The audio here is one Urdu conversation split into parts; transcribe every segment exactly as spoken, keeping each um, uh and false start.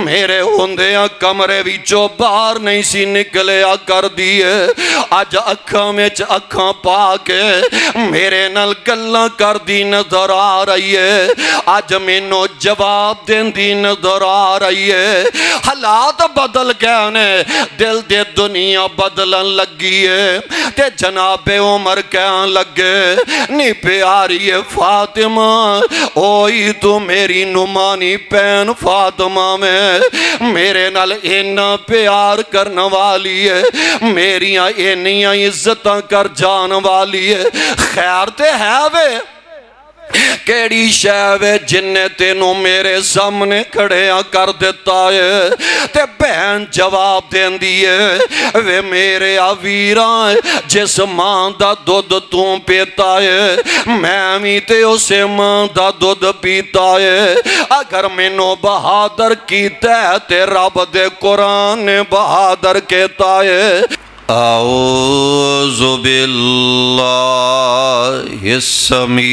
میرے ہوندیاں کمرے وچوں باہر نہیں سی نکلیا کر دیے اج اکھاں وچ اکھاں پا کے میرے نال گلاں کر دی نظر آ رہی ہے اج مینوں جواب دیندی نظر آ رہی ہے حالات بدل گئے نے دل دے دنیا بدلن لگی ہے تے جناب عمر کہن لگے نی پیاری فاطمہ اوئی تو میری نمانی پین فاطمہ میں میرے نال اینا پیار کرنا والی ہے میریاں اینیاں عزتاں کر جان والی ہے خیر تے ہے وے کیڑی شہوے جنہیں تینوں میرے سامنے کھڑیاں کر دیتا ہے تے بہن جواب دین دیئے وے میرے آویران جس ماں دا دودھ توں پیتا ہے میں بھی تے اسے ماں دا دودھ پیتا ہے اگر مینوں بہادر کیتا ہے تے رب دے قرآن بہادر کہتا ہے اعوذ باللہ السمیع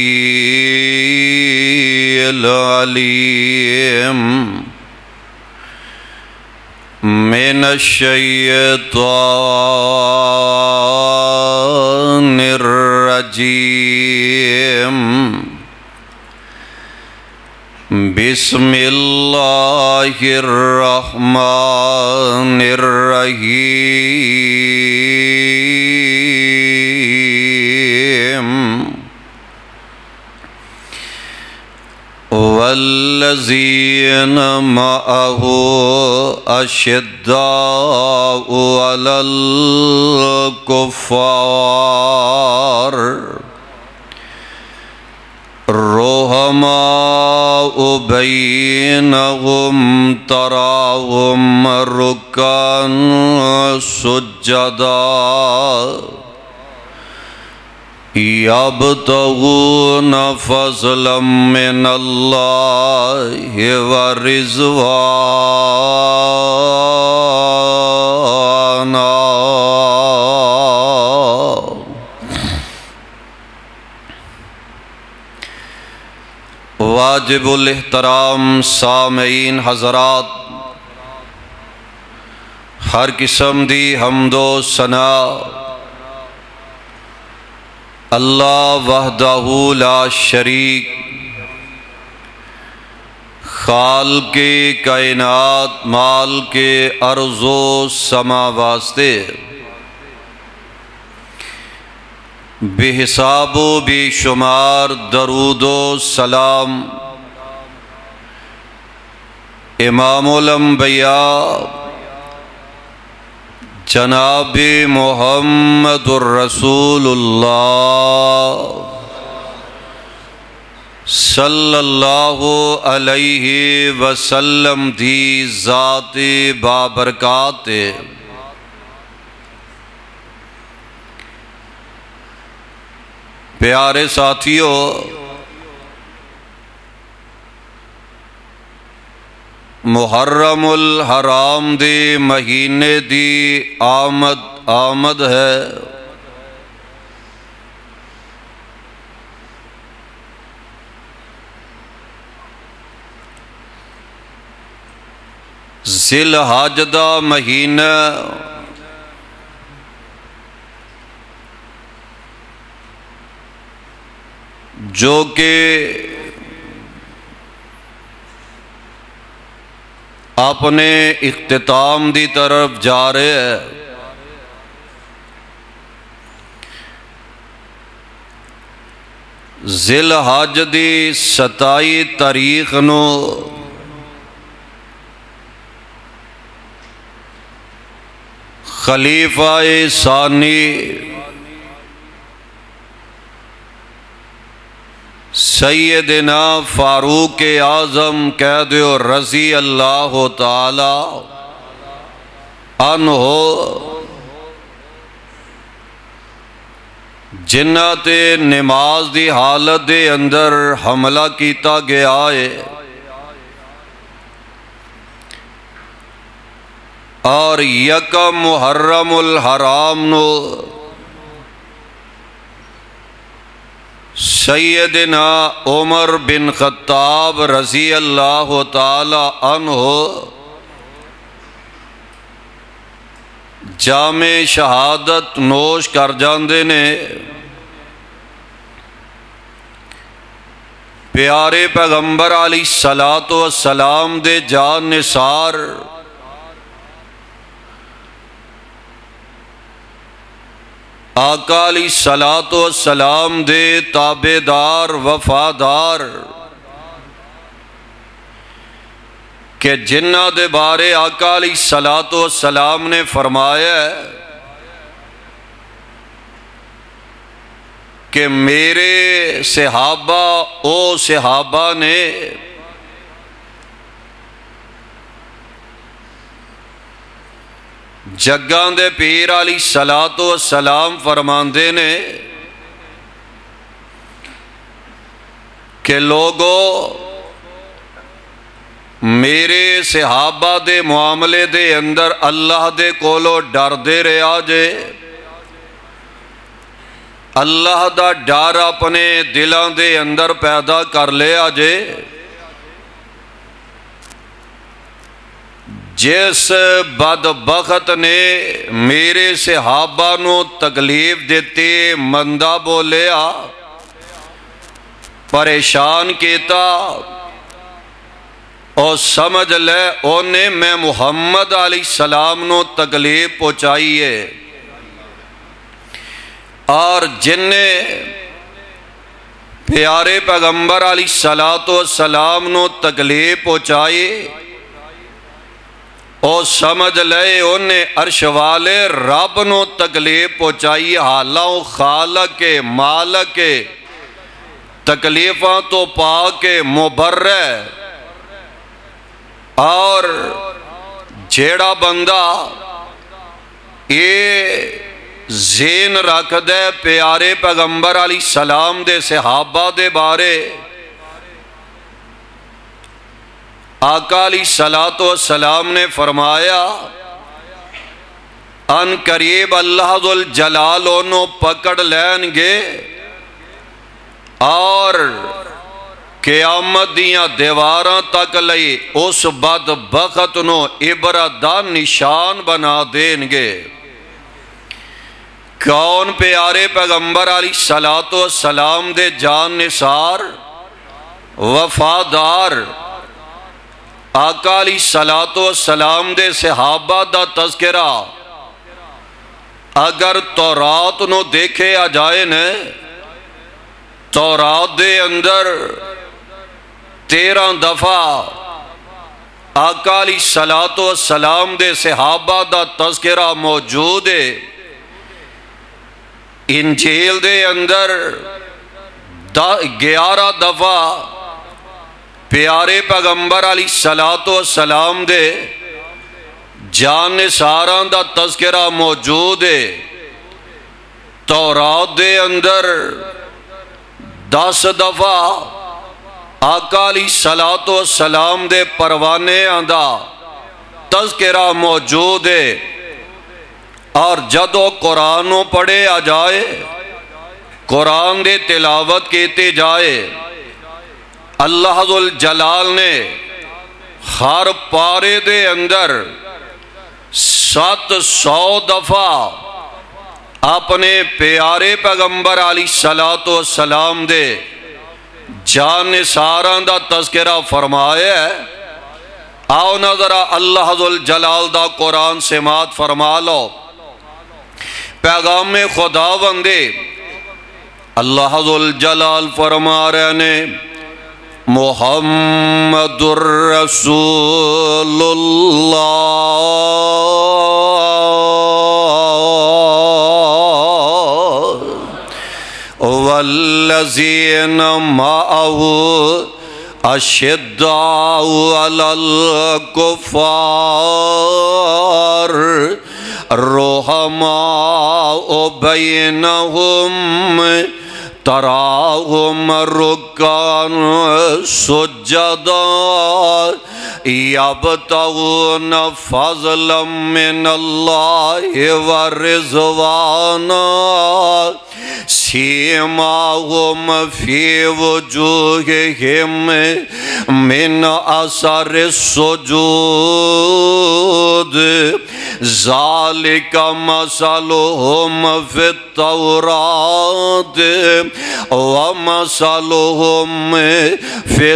العلیم من الشیطان الرجیم بسم اللہ الرحمن الرحیم والذین معه اشداء علی الکفار رحماء بینہم تراہم رکعاً سجدا یبتغون فضلا من اللہ ورضوانا واجب الاحترام سامعین حضرات ہر قسم دی حمد و ثنا اللہ وحدہ لا شریک خالق کائنات مال کے ارض و سما واسطے بے حساب و بے شمار درود و سلام امام الانبیاء جناب محمد الرسول اللہ صلی اللہ علیہ وسلم دی ذات بابرکات پیارے ساتھیو محرم الحرام دے مہینے دی آمد آمد ہے ذی الحجہ دا مہینہ جو کہ اپنے اختتام دی طرف جا رہے ہیں ذی الحجہ دی ستائی تاریخ نو خلیفہ ثانی سیدنا فاروق اعظم کہہ دیو رضی اللہ تعالی عنہ جنہ تے نماز دی حالت دے اندر حملہ کیتا گیا ہے اور یکم محرم الحرام نو سیدنا عمر بن خطاب رضی اللہ تعالی عنہ جام شہادت نوش کر جاندے نے۔ پیارے پیغمبر علیہ الصلاۃ والسلام دے جان نثار آقا علیہ الصلاۃ والسلام دے تابعدار وفادار کہ جنہ دے بارے آقا علیہ الصلاۃ والسلام نے فرمایا ہے کہ میرے صحابہ او صحابہ نے جگاں دے پیر علیہ الصلاۃ والسلام فرماندے نے کہ لوگو میرے صحابہ دے معاملے دے اندر اللہ دے کولو ڈر دے رہا جے، اللہ دا ڈر اپنے دلاں دے اندر پیدا کر لیا جے۔ جس بدبخت نے میرے صحابہ نو تکلیف دیتے مندہ بولیا پریشان کیتا اور سمجھ لے اونے میں محمد علیہ السلام نو تکلیف پہنچائی ہے، اور جن نے پیارے پیغمبر علیہ الصلاۃ والسلام نو تکلیف پہنچائی اور سمجھ لے انہیں عرش والے رب نو تکلیف پہنچائی، حالہ و خالق مالک تکلیفاں تو پاک مبرہ۔ اور جیڑا بندہ یہ ذہن رکھ دے پیارے پیغمبر علیہ السلام دے صحابہ دے بارے، آقا علیہ الصلاۃ والسلام نے فرمایا ان قریب اللہ ذوالجلال انہوں پکڑ لین گے اور قیامت دیاں دیواراں تک لئی اس بدبخت نو عبرت دا نشان بنا دین گے۔ کون؟ پیارے پیغمبر علیہ الصلاۃ والسلام دے جان نثار وفادار آقا علیہ الصلاۃ والسلام دے صحابہ دا تذکرہ اگر تورات نو دیکھے آ جائے نا، تورات دے اندر تیرہ دفعہ آقا علیہ الصلاۃ والسلام دے صحابہ دا تذکرہ موجود ہے۔ انجیل دے اندر گیارہ دفعہ پیارے پیغمبر علیہ الصلاۃ والسلام دے جان نثاراں دا تذکرہ موجود ہے۔ تورات دے اندر دس دفعہ آقا علیہ الصلاۃ والسلام دے پروانے آندہ تذکرہ موجود ہے۔ اور جدو قرآن پڑھے آ جائے، قرآن دے تلاوت کیتے جائے، اللہ ذوالجلال نے ہر پارے دے اندر سات سو دفعہ اپنے پیارے پیغمبر علیہ الصلاۃ والسلام دے جان نثاراں دا تذکرہ فرمایا ہے۔ آؤ نظرہ اللہ ذوالجلال دا قرآن سماعت فرما لو۔ پیغام خدا بندے اللہ ذوالجلال فرما رہے نے محمد الرسول اللہ والذین معه اشداء علی الکفار رحماء بینہم تراہم رکعاً سجدا یبتغون فضلا من اللہ ورضوانا سیماہم فی وجوہہم من اثر السجود ذالک مثلہم فی التورات ومثلہم فی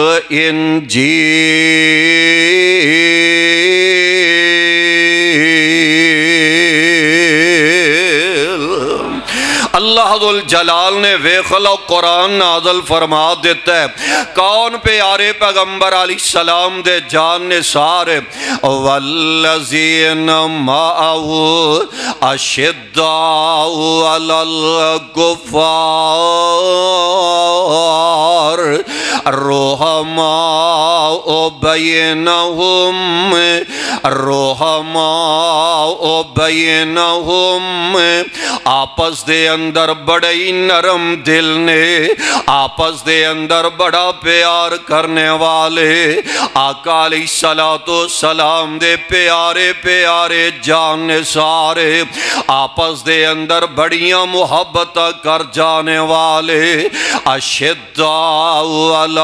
الانجیل۔ اللہ ذوالجلال نے ویخلو قرآن نازل فرما دیتا ہے کون پیارے پیغمبر علیہ السلام دے جان نثار والذین معہو اشداء علی الکفار رحماء بینہم رحماء بینہم آپس دے اندر بڑی نرم دل نے آپس دے اندر بڑا پیار کرنے والے آقا علیہ السلام دے پیارے پیارے جان سارے آپس دے اندر بڑیاں محبت کر جانے والے اشداء علی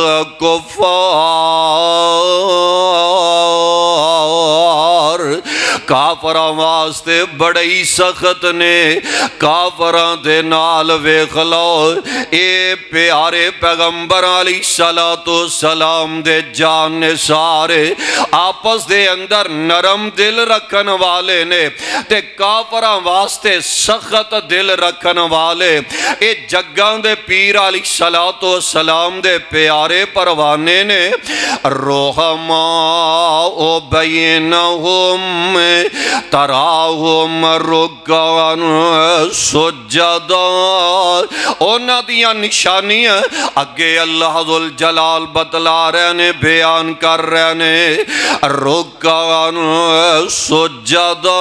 الکفار کافران واسطے بڑی سخت نے کافران دے نال ویکھ لو اے پیارے پیغمبر علیہ السلام دے جان سارے آپس دے اندر نرم دل رکھن والے نے تے کافران واسطے سخت دل رکھن والے اے جگاں دے پیر علیہ السلام دے پیارے پروانے نے رحماء بینہم تراہم رکعن سجدا اونا دیاں نشانیاں اگے اللہ ذوالجلال بتلا رہے نے بیان کر رہے نے رکعن سجدا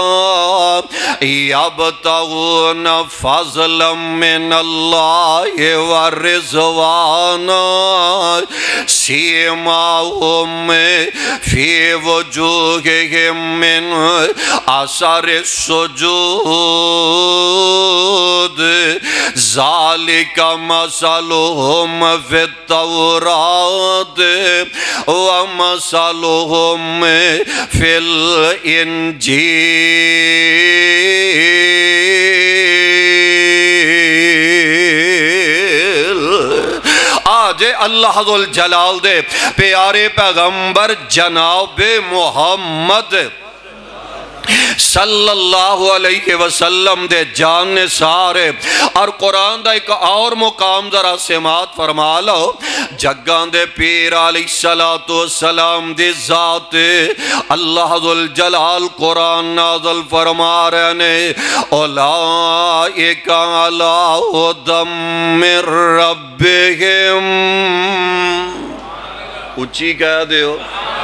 یبتغون فضلا من اللہ ورضوانا سیماہم فی وجوہہم من اثر السجود ذالک مثلہم فی التورات ومثلہم فی الانجیل۔ آج اللہ ذوالجلال دے پیارے پیغمبر جناب محمد صلی اللہ علیہ وسلم دے جان سارے اور قرآن دا ایک اور مقام ذرا سماعت فرما لو جگاں دے پیر علیہ السلام دی ذات اللہ ذوالجلال قرآن نازل فرما رہے نے اولئک علی ھدی من ربہم اچھی کہہ دیو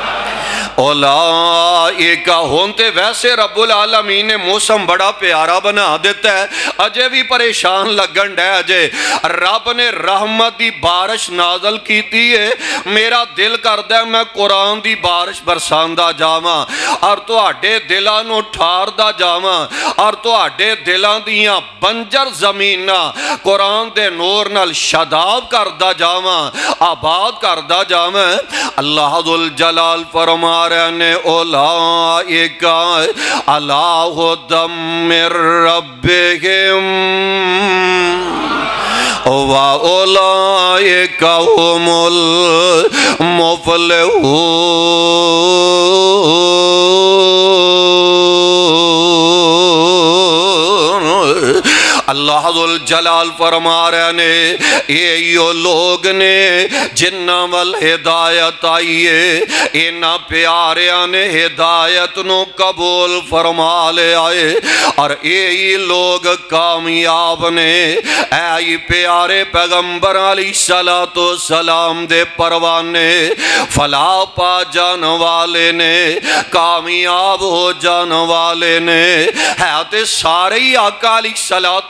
اولائکہ ہونتے ویسے رب العالمین نے موسم بڑا پیارا بنا دیتا ہے اجے بھی پریشان لگن ڈے اجے رب نے رحمت دی بارش نازل کیتی ہے میرا دل کردہ ہے میں قرآن دی بارش برساندہ جاواں اور تو آڈے دلانو ٹھاردہ جاواں اور تو آڈے دلان دیاں بنجر زمینہ قرآن دے نور نال شداب کردہ جاواں آباد کردہ جاواں اللہ ذوالجلال فرما رہنے اولائکہ علی ھدی من ربہم وَأُولَئِكَ هُمُ الْمُفْلِحُونَ۔ اللہ ذوالجلال فرما رہے نے یہ یو لوگ نے جنہ والہدایت آئیے انہ پیاریاں نے ہدایت نو قبول فرما لے آئے اور یہ لوگ کامیاب نے اے پیارے پیغمبر علیہ السلام دے پروانے فلا پا جان والے نے کامیاب ہو جان والے نے ہے تے سارے ہی آقا علیہ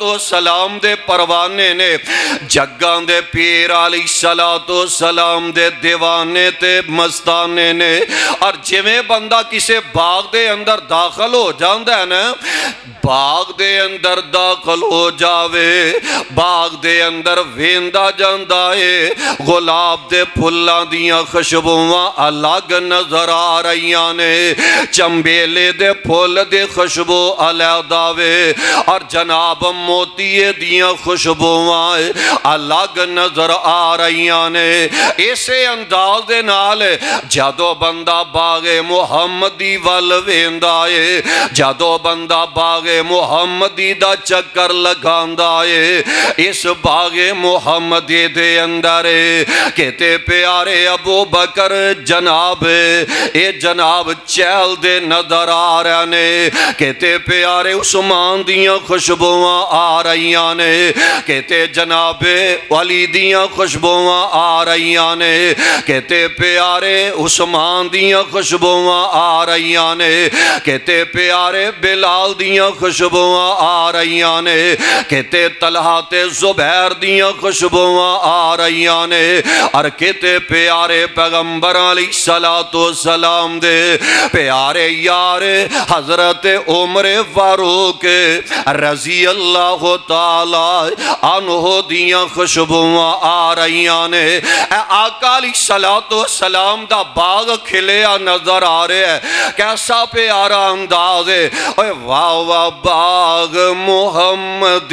والسلام دے پروانے نے جگاں دے پیر علیہ السلام دے دیوانے تے مستانے نے اور جویں بندہ کسے باغ دے اندر داخل ہو جاندہ ہے نا باغ دے اندر داخل ہو جاوے باغ دے اندر ویندہ جاندہ ہے گلاب دے پھلاں دیاں خوشبوواں الگ نظر آ رہیاں نے چمبیلے دے پھول دے خوشبو علیحدہ وے اور جناب موتیے دیاں خوشبوواں الگ نظر آ رہیاں نے اسے انداز دے نال جادو بندہ باغ محمدی وال ویندہ ہے جادو بندہ باغ محمدی دا چکر لگاندہ ہے اس باغ محمدی دے اندر کہتے پیارے ابو بکر جناب اے جناب چیل دے نظر آ رہے نے کہتے پیارے عثمان دیاں خوشبوواں آ رہیاں نے کہتے جناب علی دیاں خوشبوواں آ رہیاں نے کہتے پیارے عثمان دیاں خوشبوواں آ رہیاں نے کہتے پیارے بلال دیاں خوشبوواں آ رہیاں نے کہتے طلحہ تے زبیر دیاں خوشبوواں آ رہیاں نے اور کہتے پیارے پیغمبر علیہ السلام دے پیارے یار حضرت عمر فاروق رضی اللہ تعالی عنہ دیاں خوشبوواں آ رہیاں نے اے آقا علیہ السلام دا باغ کھلیا نظر آ رہے ہے کیسا پیارا انداز ہے اے واہ واہ باغ محمد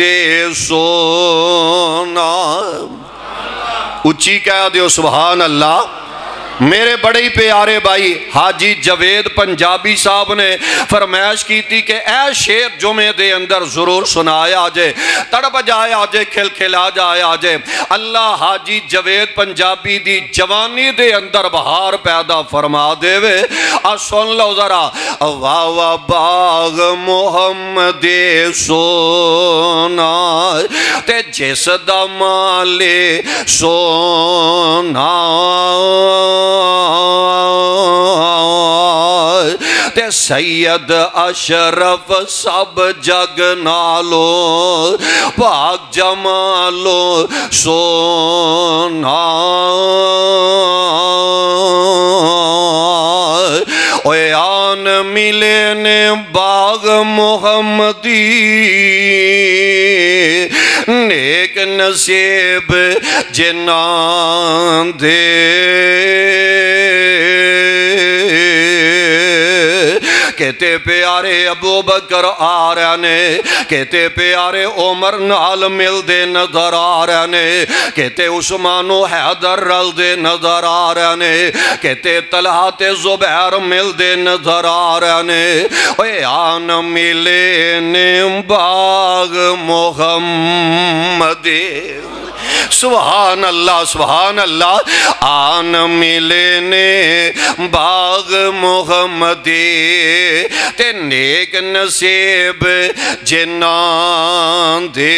سونا اچھی کہہ دیو سبحان اللہ میرے بڑے ہی پیارے بھائی حاجی جوید پنجابی صاحب نے فرمائش کی تھی کہ اے شیر جمعے دے اندر ضرور سنایا آجے تڑپ جائے آجے کھل کھلا جائے آجے اللہ حاجی جوید پنجابی دی جوانی دے اندر بہار پیدا فرما دے وے اور سن لو ذرا واہ واہ باغ محمد سونا تے جس دا مالے سونا تے سید اشرف سب جگ نالو پاک جمالو سونا اوے آن ملین باغ محمدی نیک نصیب جنان دے کہتے پیارے ابو بکر آ رہے نے کہتے پیارے عمر نال مل دے نظر آ رہے نے کہتے عثمان و حیدر رل دے نظر آ رہے نے کہتے طلحہ تے زبیر مل دے نظر آ رہے نے اے آن ملین باغ محمد سبحان اللہ سبحان اللہ آن ملنے باغ محمدی تے نیک نصیب جنان دے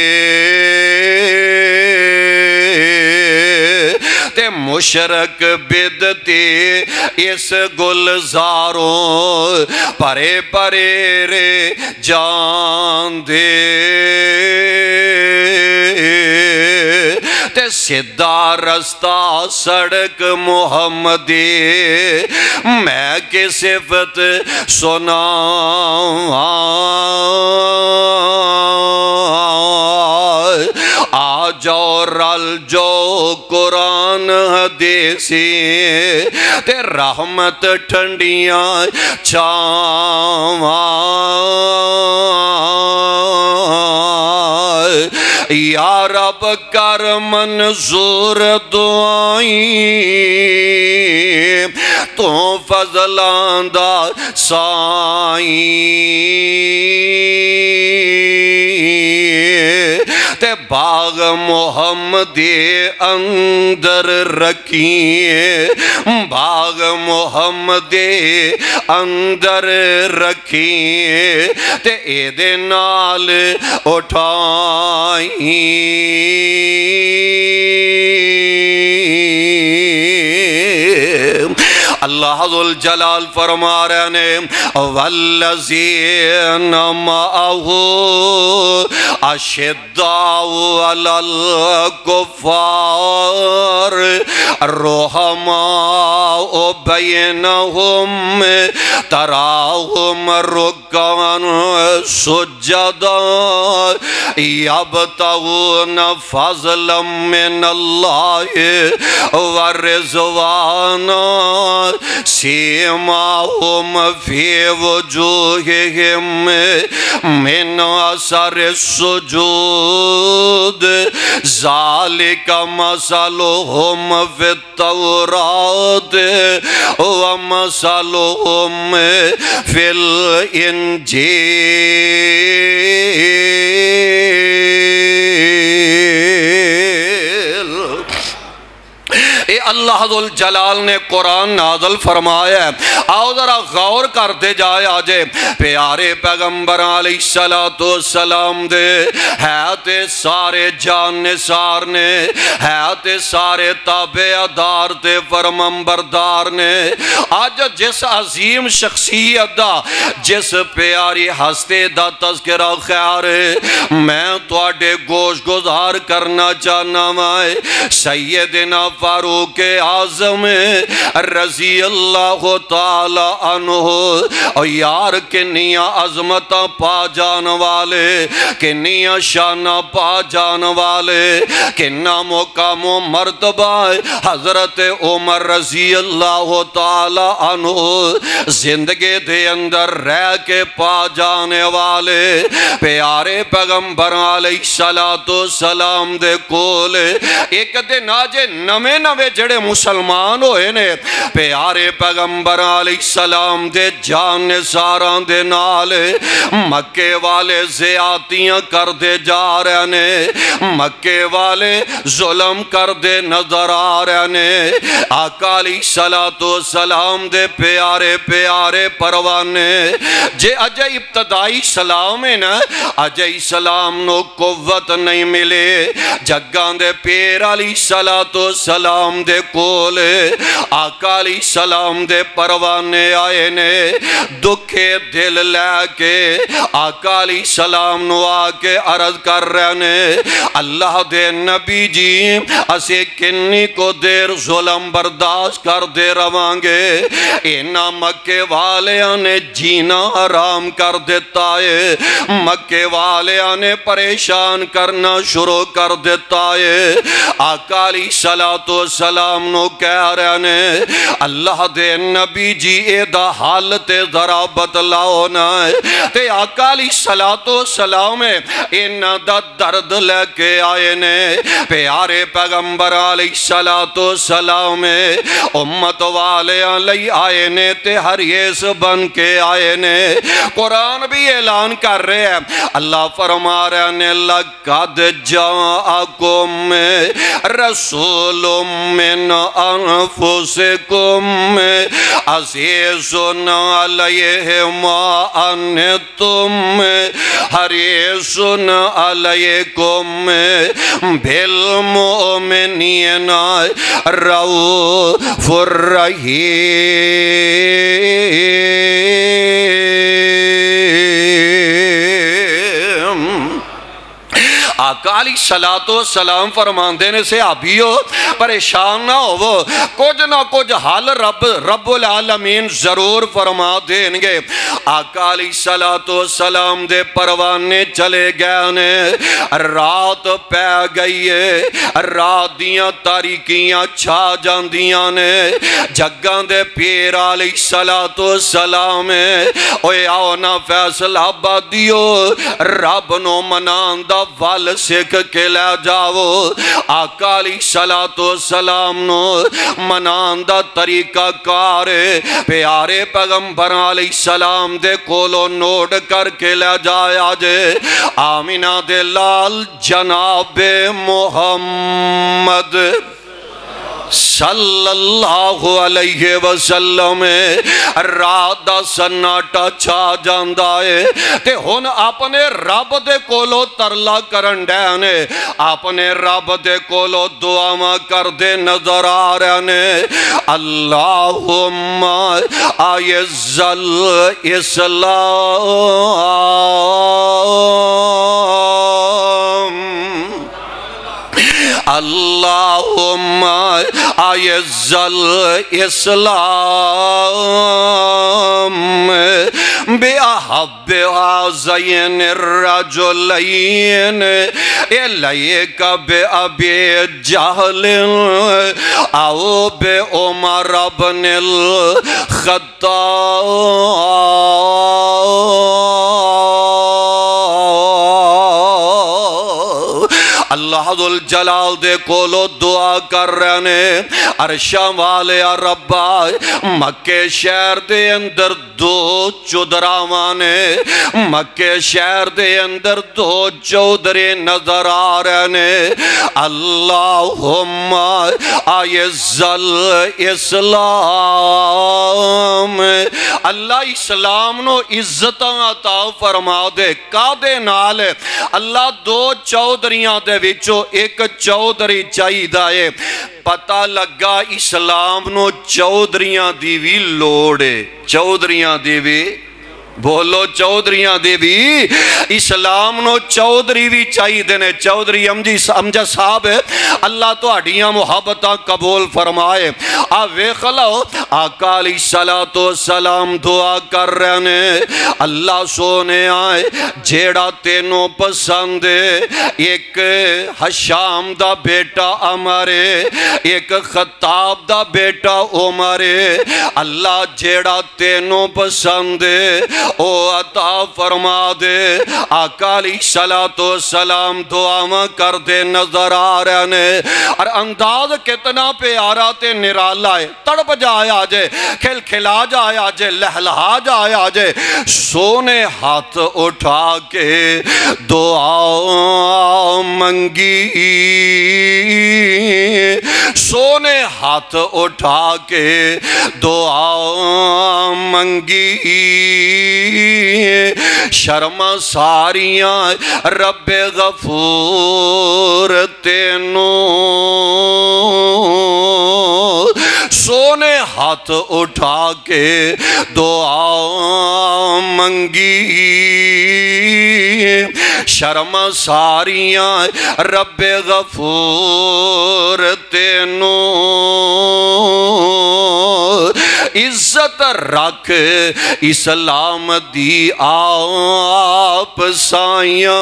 تے مشرک بدتی اس گلزاروں پرے پرے رے جان دے تے سدھا رستہ سڑک محمدی میں کی صفت سنا آ جاؤ رل جو قرآن حدیثی تے رحمت ٹھنڈیاں چھاواں یا رب کر منظور دعائیں تو فضلان دا سائیں تے باغ محمدی اندر رکھیے باغ محمدی اندر رکھیے تے اے دے نال اٹھائیں اللہ ذوالجلال فرما رہے نے والذین معہو اشداء علی الکفار رحماء بینہم تراہم رکعا سجدا یبتغون فضلا من اللہ ورضوانا سیماہم فی وجوہہم من اثر السجود ذالک مثلہم فی التوراۃ ومثلہم فی الانجیل۔ اے اللہ ذوالجلال نے قرآن نازل فرمایا ہے، آؤ ذرا غور کرتے جائے آجے پیارے پیغمبر علیہ السلام دے حیات سارے جان نثار نے، حیات سارے تابع دار تے فرمانبردار نے۔ آج جس عظیم شخصیت دا، جس پیاری ہستے دا تذکرہ خیر ہے، میں تواڈے گوش گزار کرنا چاہنا مائے سیدنا فاروق اعظم رضی اللہ تعالی عنہ۔ اور یار کنیاں عظمتہ پا جان والے، کنیاں شانہ پا جان والے، کنہ مقام و مرتبہ حضرت عمر رضی اللہ تعالی عنہ زندگی دے اندر رہ کے پا جانے والے پیارے پیغمبر علیہ السلام دے کولے ایک دن آجے نمے نمے جڑے مسلمان ہوئے نے پیارے پیغمبر علیہ السلام دے جان نثاراں دے نالے مکے والے زیادتیاں کر دے جا رہے نے، مکے والے ظلم کر دے نظر آ رہے نے۔ آقا علیہ السلام دے پیارے پیارے پروانے جے اجے ابتدائی سلام ہے نا، اجے سلام نو قوت نہیں ملے، جگاں دے پیر علیہ السلام دے کولے آقا علیہ السلام دے پروانے آئے نے، دکھے دل لے کے آقا علیہ السلام نو آکے عرض کر رہے نے، اللہ دے نبی جی اسے کنی کو دیر ظلم برداشت کر دے روانگے، اینا مکے والیاں نے جینا حرام کر دیتا ہے، مکے والیاں نے پریشان کرنا شروع کر دیتا ہے۔ آقا علیہ السلام نو کہہ رہے نے اللہ دے نبی جی اے دا حالت ذرا بتلاؤ نا، تے آقا علیہ السلام اینا دا درد لے کے آئے نے پیارے پیغمبر علیہ السلام امت والے لئی آئے نے تے حریص بن کے آئے نے۔ قرآن بھی اعلان کر رہے ہیں، اللہ فرما رہے نے لَقَدْ جَاءَكُمْ رَسُولٌ مِّنْ أَنفُسِكُمْ عَزِيزٌ عَلَيْهِ مَا عَنِتُّمْ حَرِيصٌ عَلَيْكُمْ بِالْمُؤْمِنِينَ رَءُوفٌ رحیم۔ آقا علیہ السلام فرماندے نے صحابیو پریشان نہ ہو، کچھ نہ کچھ حل رب رب العالمین ضرور فرما دیں گے۔ آقا علیہ السلام دے پروانے چلے گئے نے، رات پہ گئی ہے، رات دیاں تاریکیاں چھا جاندیاں نے، جگاں دے پیر علیہ السلام اوے آؤ نا فیصلہ بادیو رب نو منان دا ول سکھ کے لے جاؤ۔ آقا علیہ السلام نو منان دا طریقہ کارے پیارے پیغمبر علیہ السلام دے کولو نوٹ کر کے لے جایا جے آمینہ دے لال جناب محمد صلی اللہ علیہ وسلم رات دا سناٹا چھا جاندہ ہے تے ہن اپنے رب دے کولو ترلا کرن ڈینے، اپنے رب دے کولو دعا کر دے نظر آ رہنے اللہم اعز الاسلام اعز الاسلام باحب هذين الرجلين الیک بابی جہل او بعمر بن الخطاب۔ اللہ ذوالجلال دے کولو دعا کر رہے نے، عرشاں والے ربا مکے شہر دے اندر دو چودراوانے، مکے شہر دے اندر دو چودرے نظر آ رہے نے۔ اللہم اعز الاسلام، اللہ اسلام نو عزتاں عطا فرما دے۔ کا دے نال اللہ دو چودریاں دے وچوں ایک چودری چاہی دائے۔ پتہ لگا اسلام نو چودریاں دی بھی لوڑے، چودریاں دی بھی بولو چودریاں دے بھی اسلام نو چودری بھی چاہی دینے۔ چودری امجد صاحب اللہ تو اڈیاں محبتاں قبول فرمائے۔ آپ ویکھ لو آقا علیہ السلام دعا کر رہے نے، اللہ سونے آئے جیڑا تینوں پسند ایک حشام دا بیٹا عمرے، ایک خطاب دا بیٹا عمرے، اللہ جیڑا تینوں پسند او عطا فرما دے۔ آقا علیہ السلام دعا کر دے نظر آ رہے نے، اور انداز کتنا پیارا تے نرالا ہے، تڑپ جایا جے، کھل کھلا جایا جے، لہلہا جایا جے۔ سونے ہاتھ اٹھا کے دعا منگی، سونے ہاتھ اٹھا کے دعا منگی، شرم ساریاں رب غفور تینوں، سونے ہاتھ اٹھا کے دعا منگی، شرم ساریاں رب غفور تینوں، عزت رکھ اسلام دی آپ سائیاں،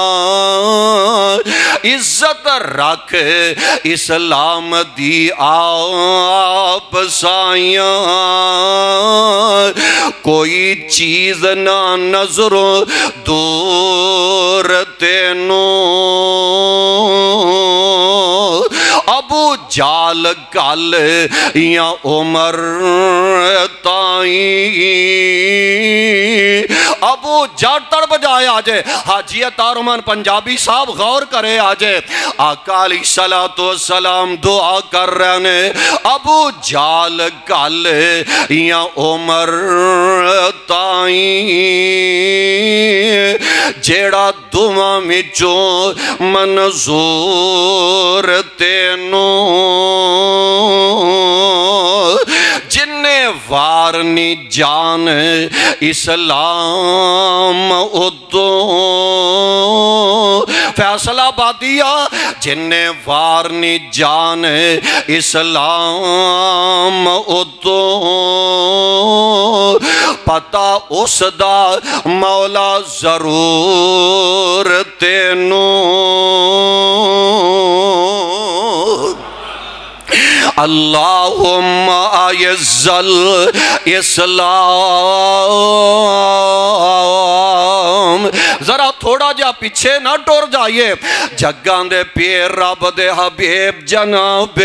عزت رکھ اسلام دی آپ سائیاں، کوئی چیز نہ نظروں دور تینوں، ابو جال کل یا عمر تائیں، ابو جال تڑپ جائے آجے۔ حاجی عطارمان پنجابی صاحب غور کرے آجے، آقا علیہ السلام دعا کر رہے نے، ابو جال کل یا عمر تائیں، جیڑا دعا مچوں منظور تینوں، جننے وارنی جان اسلام ادوں، فیصلہ بادیا جننے وارنی جان اسلام ادوں، پتہ اس دا مولا ضرور تینوں، اللہم اعز الاسلام۔ ذرا تھوڑا جا پیچھے نہ ٹور جائیے، جگان دے پیر رب دے حبیب جناب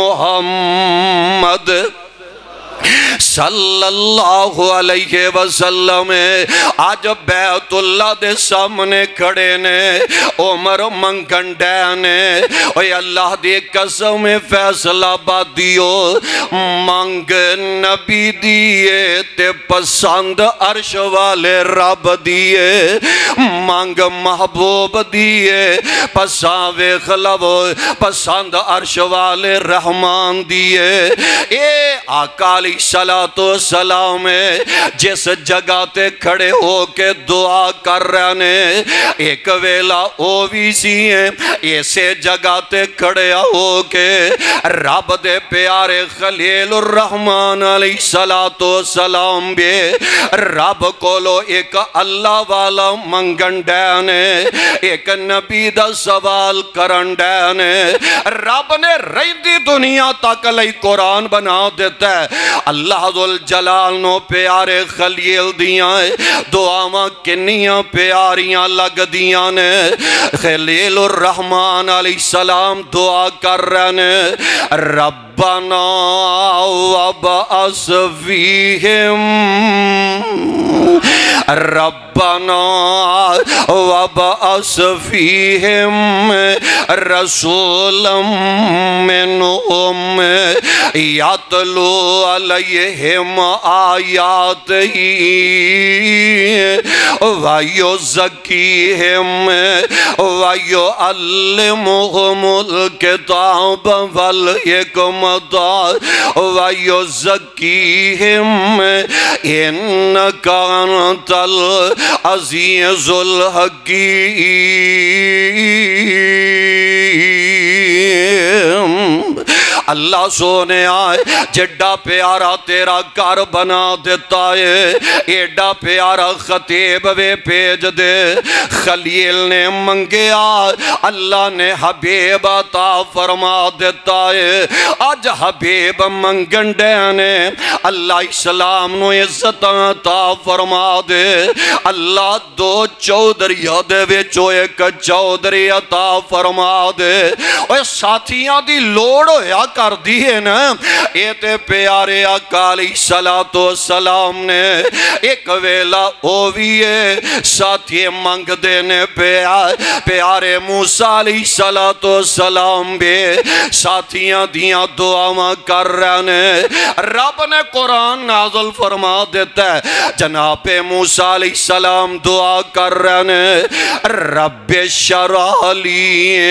محمد صلی اللہ علیہ وسلم آج بیت اللہ دے سامنے کھڑے نے، عمر منگن ڈینے، اوہ اللہ دی قسم فیصلہ بادیو، مانگ نبی دیئے تے پسند عرش والے رب دیئے، مانگ محبوب دیئے پساوے خلو پسند عرش والے رحمان دیئے۔ اے آقا علیہ सलाम जिस जगह ते खड़े हो के दुआ कर रहे ने एक वेला ओ भी सी इसे जगह ते खड़े हो के रब दे प्यारे खलीलुर रहमान अलैहिस्सलातो सलाम बे रब कोलो एक अल्लाह वाला मंगन डैन एक नबी दा सवाल करन डैन रब ने रहिंदी दुनिया तक लई कुरान बना देता है अल्लाह दुल जलाल नो प्यारे खलील दियां दुआवां किन्नियां प्यारियां लगदियां ने खलीलुर रहमान अलैहिस्सलाम दुआ कर रहे ने रब्बना वबअस फीहिम रब्बना वबअस फीहिम रसूलम मिनहुम यतलू अलैहिम आयातिही वयुज़क्कीहिम वयुअल्लिमुहुमुल किताब वल हिकमता वयुज़क्कीहिम इन्नका अंतल अज़ीज़ुल हकीम। अल्लाह सोने आए जिड्डा प्यारा तेरा घर बना देता है एडा प्यारा खतीब वे भेज दे खलील ने मंगया अल्लाह ने हबीब अता फरमा देता है अज हबीब मंगन ने अल्लाह इस्लाम नु इज्जत अता फरमा दे अल्लाह दो चौधरिया दे विचों एक चौधरी अता फरमा दे ओए साथियां दी लोड़ होया कर दी है ना ये ते प्यारे आका अलैहिस्सलातो सलाम ने एक वेला ओ भी है साथी मंग देने प्यार प्यारे मूसा अलैहिस्सलातो सलाम बे साथियां दियां दुआवां कर रहे ने रब ने कुरान नाज़िल फरमा देता है जनाब मूसा अलैहिस्सलाम दुआ कर रहे ने रब्बे शरह ली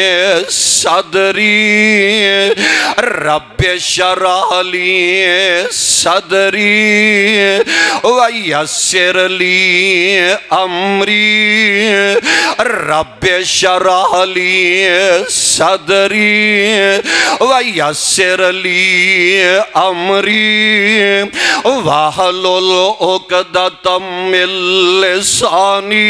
सदरी रब्बे शरह ली सदरी वयस्सिर ली अमरी रब्बे शरह ली सदरी वयस्सिर ली अमरी वहलुल उक़दतम मिन लिसानी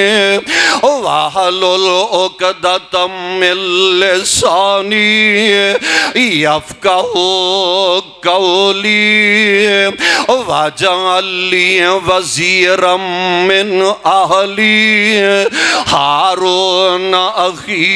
वहलुल उक़दतम मिन लिसानी यफ़क़हू क़ौली वजअल ली वज़ीरम मिन अहली हारून अख़ी।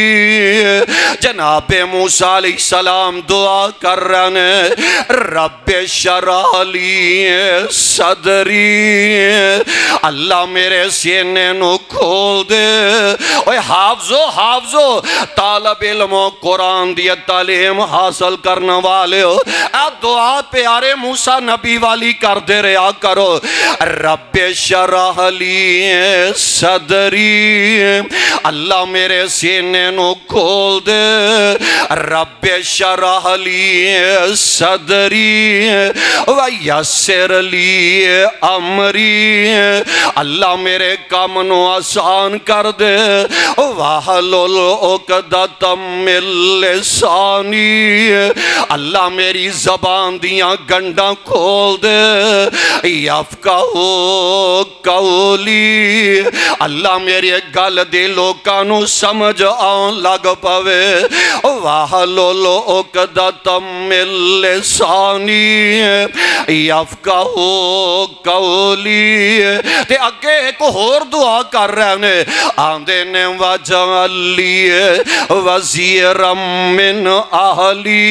जनाब मूसा अलैहिस्सलाम दुआ कर रहे ने रब्बे शरह ली सदरी अल्लाह मेरे सीने नु खोल दे। ओए हाफ़ज़ो हाफ़ज़ो तालब इल्मो कुरान दी तालीम हासिल करने वाले हो आ दुआ प्यारे मूसा नबी वाली कर दे रहा करो रब्बे शरह ली सदरी अल्लाह मेरे सीने नु खोल दे रब्बे शरह ली सदरी वयस्सिर ली अमरी अल्लाह मेरे काम नु आसान कर दे वहलुल उक़दतम मिन लिसानी अल्लाह मेरी ज़बान दियां गंडा खोल दे यफ़क़हू क़ौली अल्लाह मेरी गल दे लोकां नू समझ आउण लग पवे वहलुल उक़दतम मिन लिसानी यफ़क़हू क़ौली। ते अगे एक होर दुआ कर रहे ने आंदे ने वजअल ली वज़ीरम मिन अहली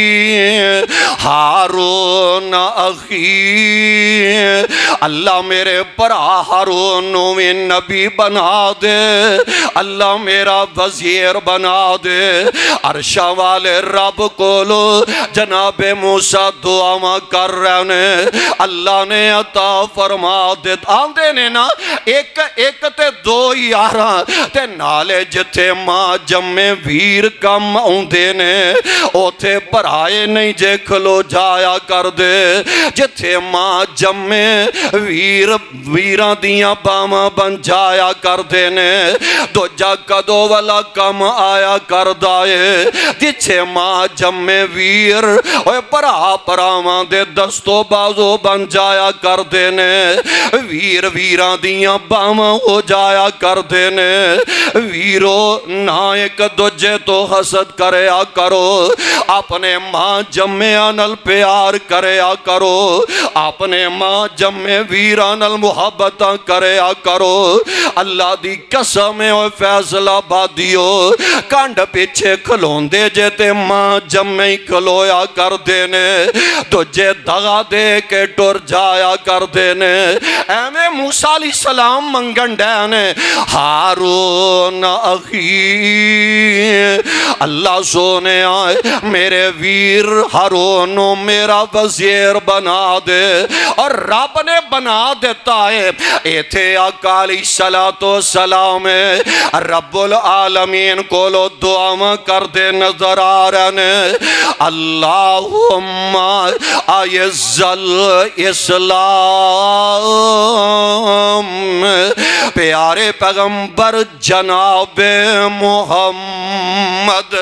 हारून अख़ी अल्लाह मेरे भरा हारून नू भी नबी बना दे अल्लाह मेरा वज़ीर बना दे। अरशा वाले रब कोलो जनाबे मूसा दुआवां कर रहे ने अल्लाह ने अता फरमा दे आंदे ने ना एक ایک تے دو یاراں تے نالے جتھے ماں جمے ویر کم آؤندے نے اوتھے پرائے نہیں جے کھلو جایا کر دے جتھے ماں جمے ویر ویراں دیاں باواں بن جایا کر دے نے دو جا کدو والا کم آیا کر دائے جتھے ماں جمے ویر اوے پرا پراواں دے دستو بازو بن جایا کر دے نے ویر ویراں دیاں باواں ہو جایا کر دے نے ویرو نہ ایک دوجے تو حسد کریا کرو اپنے ماں جمعہ نل پیار کریا کرو اپنے ماں جمع ویراں نل محبتاں کریا کرو اللہ دی قسم ہوئے فیصلہ بادیو کانڈ پیچھے کھلون دے جے تے ماں جمع کھلویا کر دینے تجھے دغا دے کے ٹور جایا کر دینے اے موسیٰ علیہ السلام منگن ڈینے ہارون اخی اللہ سونے آئے میرے ویر ہارونو میرا وزیر بنا دے اور رب نے بنا دیتا ہے ایتھے آقا علیہ السلام رب العالمین کو لو دعا کر دے نظر آ رہنے اللہم اعز الاسلام پیارے پیغمبر جناب محمد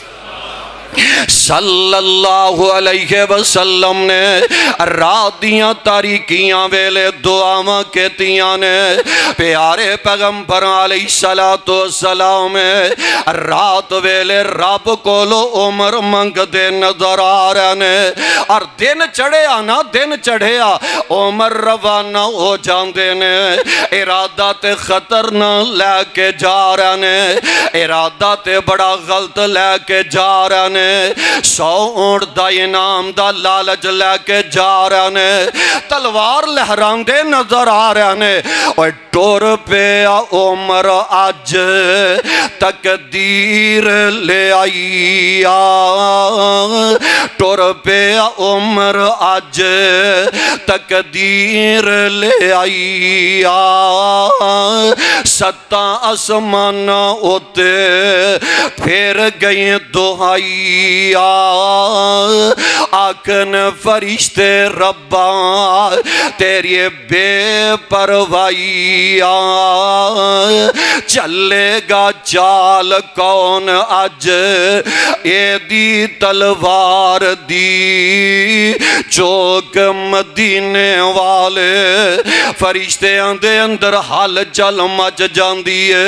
صلی اللہ علیہ وسلم نے رات دیاں تاریکیاں ویلے دعاواں کہتیاں نے پیارے پیغمبر علیہ السلام رات ویلے رب کو لو عمر منگ دے نظر آ رہنے اور دن چڑھے آنا دن چڑھے آ عمر روانہ ہو جاندے نے ارادہ تے خطر نہ لے کے جا رہنے ارادہ تے بڑا غلط لے کے جا رہنے سو اونٹ دا انعام دا لالچ لے کے جا رہے نے تلوار لہران دے نظر آ رہے نے اور ٹور پہ عمر آج تقدیر لے آئی ٹور پہ عمر آج تقدیر لے آئی ستاں آسمان ہوتے پھر گئیں دہائی آکن فرشتے ربا تیری بے پروائی چلے گا چال کون آج اے دی تلوار دی چوک مدینے والے فرشتے اندے اندر حال چل مچ جان دیئے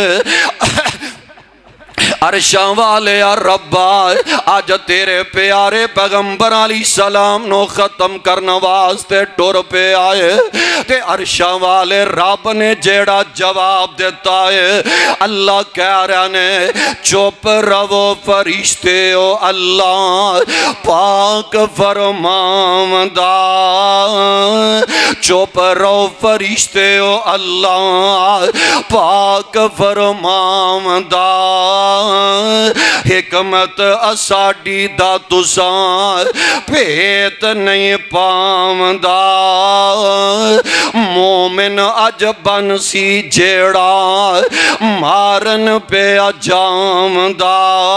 عرشاں والے یا ربا آج تیرے پیارے پیغمبر علیہ السلام نو ختم کرنا واسطے ٹور پہ آئے تے عرشاں والے رب نے جیڑا جواب دیتا ہے اللہ کہہ رہا نے چوپ رو فرشتے او اللہ پاک فرماندہ چوپ رو فرشتے او اللہ پاک فرماندہ حکمت اساڑی دا تسان پیت نہیں پامدہ مومن عجبن سی جیڑا مارن پہ اجامدہ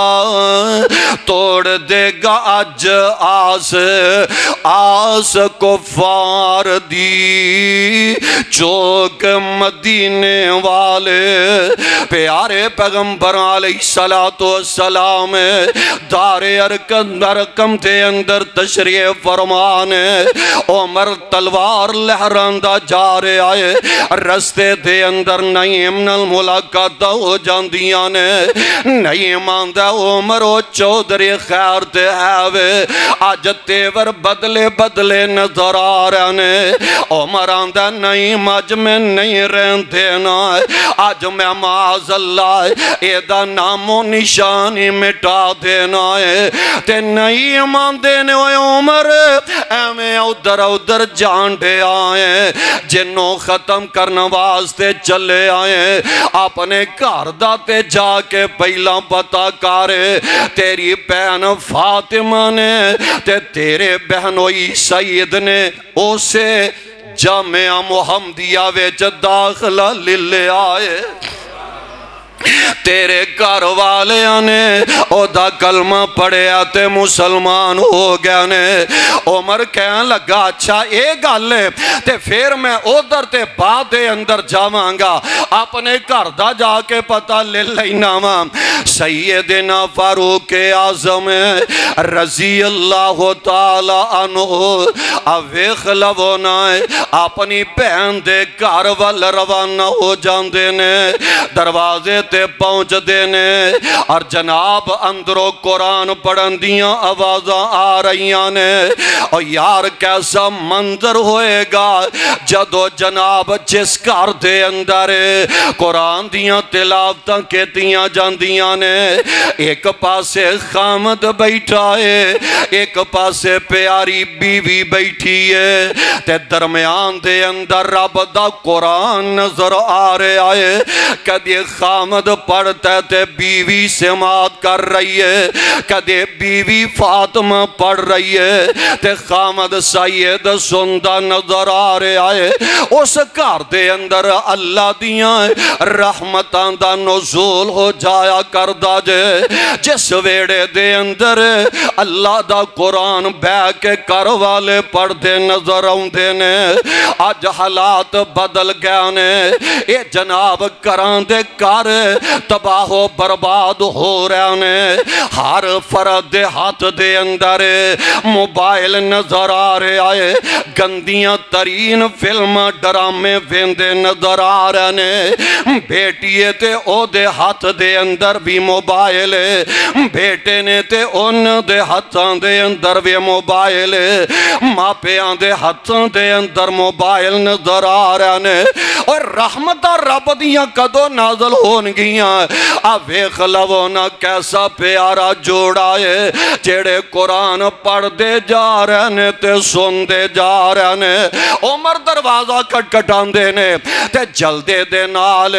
توڑ دے گا اج آس آس کفار دی چوک مدینے والے پیارے پیغمبر علیہ السلام دار ارکم تے اندر تشریف فرمانے عمر تلوار لہراندہ جا رہے آئے رستے دے اندر نعیم نل ملاقات ہو جاندیاں نے نعیم آندہ عمر و چودری خیر دے ہیوے آج تیور بدلے بدلے نظر آ رہنے عمر آندہ نعیم آج میں نہیں رہن دینا آج میں معاذ اللہ ایدہ نام و نشانی مٹا دینا ہے تے نہیں مان دینے ہوئے عمر ایمیں ادھر ادھر جانڈے آئے جنوں ختم کرنا واسطے چلے آئے اپنے کارداتے جا کے پہلا پتا کارے تیری بہن فاطمہ نے تے تیرے بہنوئی سید نے اسے جامعہ محمدیہ وچ داخلہ لے لے آئے تیرے گھر والیاں نے او دا کلمہ پڑھیا تے مسلمان ہو گیا نے عمر کہنے لگا اچھا اے گل ہے تے پھر میں ادھر تے بعد دے اندر جاواں گا اپنے گھر دا جا کے پتہ لے لینا وا سیدنا فاروق اعظم رضی اللہ تعالی عنہ اویخ لونا اپنی بہن دے گھر وال روانہ ہو جاندے نے دروازے تے پہنچ دینے اور جناب اندروں قرآن پڑھن دیاں آوازاں آ رہیاں نے اور یار کیسا منظر ہوئے گا جدو جناب جس گھر دے اندر قرآن دیاں تلاوتاں کیتیاں جاندیاں نے ایک پاسے خامد بیٹھا ہے ایک پاسے پیاری بیوی بیٹھی ہے تے درمیان دے اندر رب دا قرآن نظر آ رہے آئے کدی خامد پڑھتا ہے تے بیوی سماعت کر رہی ہے کدے بیوی فاطمہ پڑھ رہی ہے تے خامد سید سندہ نظر آ رہے آئے اس گھر دے اندر اللہ دیاں رحمتاں دا نزول ہو جایا کردہ جے جس ویڑے دے اندر اللہ دا قرآن بے کے کر والے پڑھ دے نظر آؤں دے نے آج حالات بدل گیا نے اے جناب کران دے کار تباہ و برباد ہو رہے نے ہر فرد ہاتھ دے اندر موبائل نظر آ رہے آئے گندیاں ترین فلم ڈرامے ویندے نظر آ رہے نے بیٹیے تے او دے ہاتھ دے اندر بھی موبائل بیٹے نے تے ان دے ہاتھاں دے اندر بھی موبائل ماپیاں دے ہاتھاں دے اندر موبائل نظر آ رہے نے اور رحمت رب دیاں کدو نازل ہون گیاں آویخ لونا کیسا پیارا جوڑا ہے جیڑے قرآن پڑھ دے جا رہے نے تے سن دے جا رہے نے عمر دروازہ کٹ کٹان دے نے تے جلدے دے نال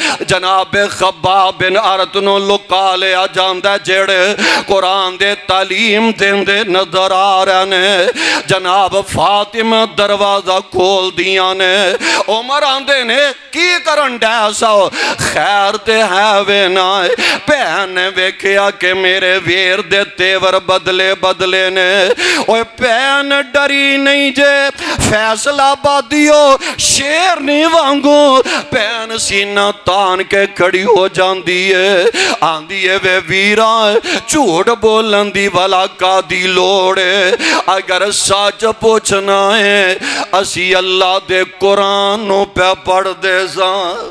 جناب خباب بن ارتنو لکا لیا جاندہ جیڑے قرآن دے تعلیم دین دے نظر آ رہے نے جناب فاطمہ دروازہ کھول دیاں نے عمر آندے نے کی کرن ڈیسا خیر تے ہے وے نائے پہن ویکھیا کہ میرے ویر دے تیور بدلے بدلے نے اوہ پہن ڈری نہیں جے فیصلہ بادیو شیر نہیں وانگو پہن سینہ تان کے کھڑی ہو جان دیئے آن دیئے وے ویران چھوڑ بولن دی والا کا دی لوڑے اگر ساچ پوچھنا ہے اسی اللہ دے قرآنوں پہ پڑھ دے سان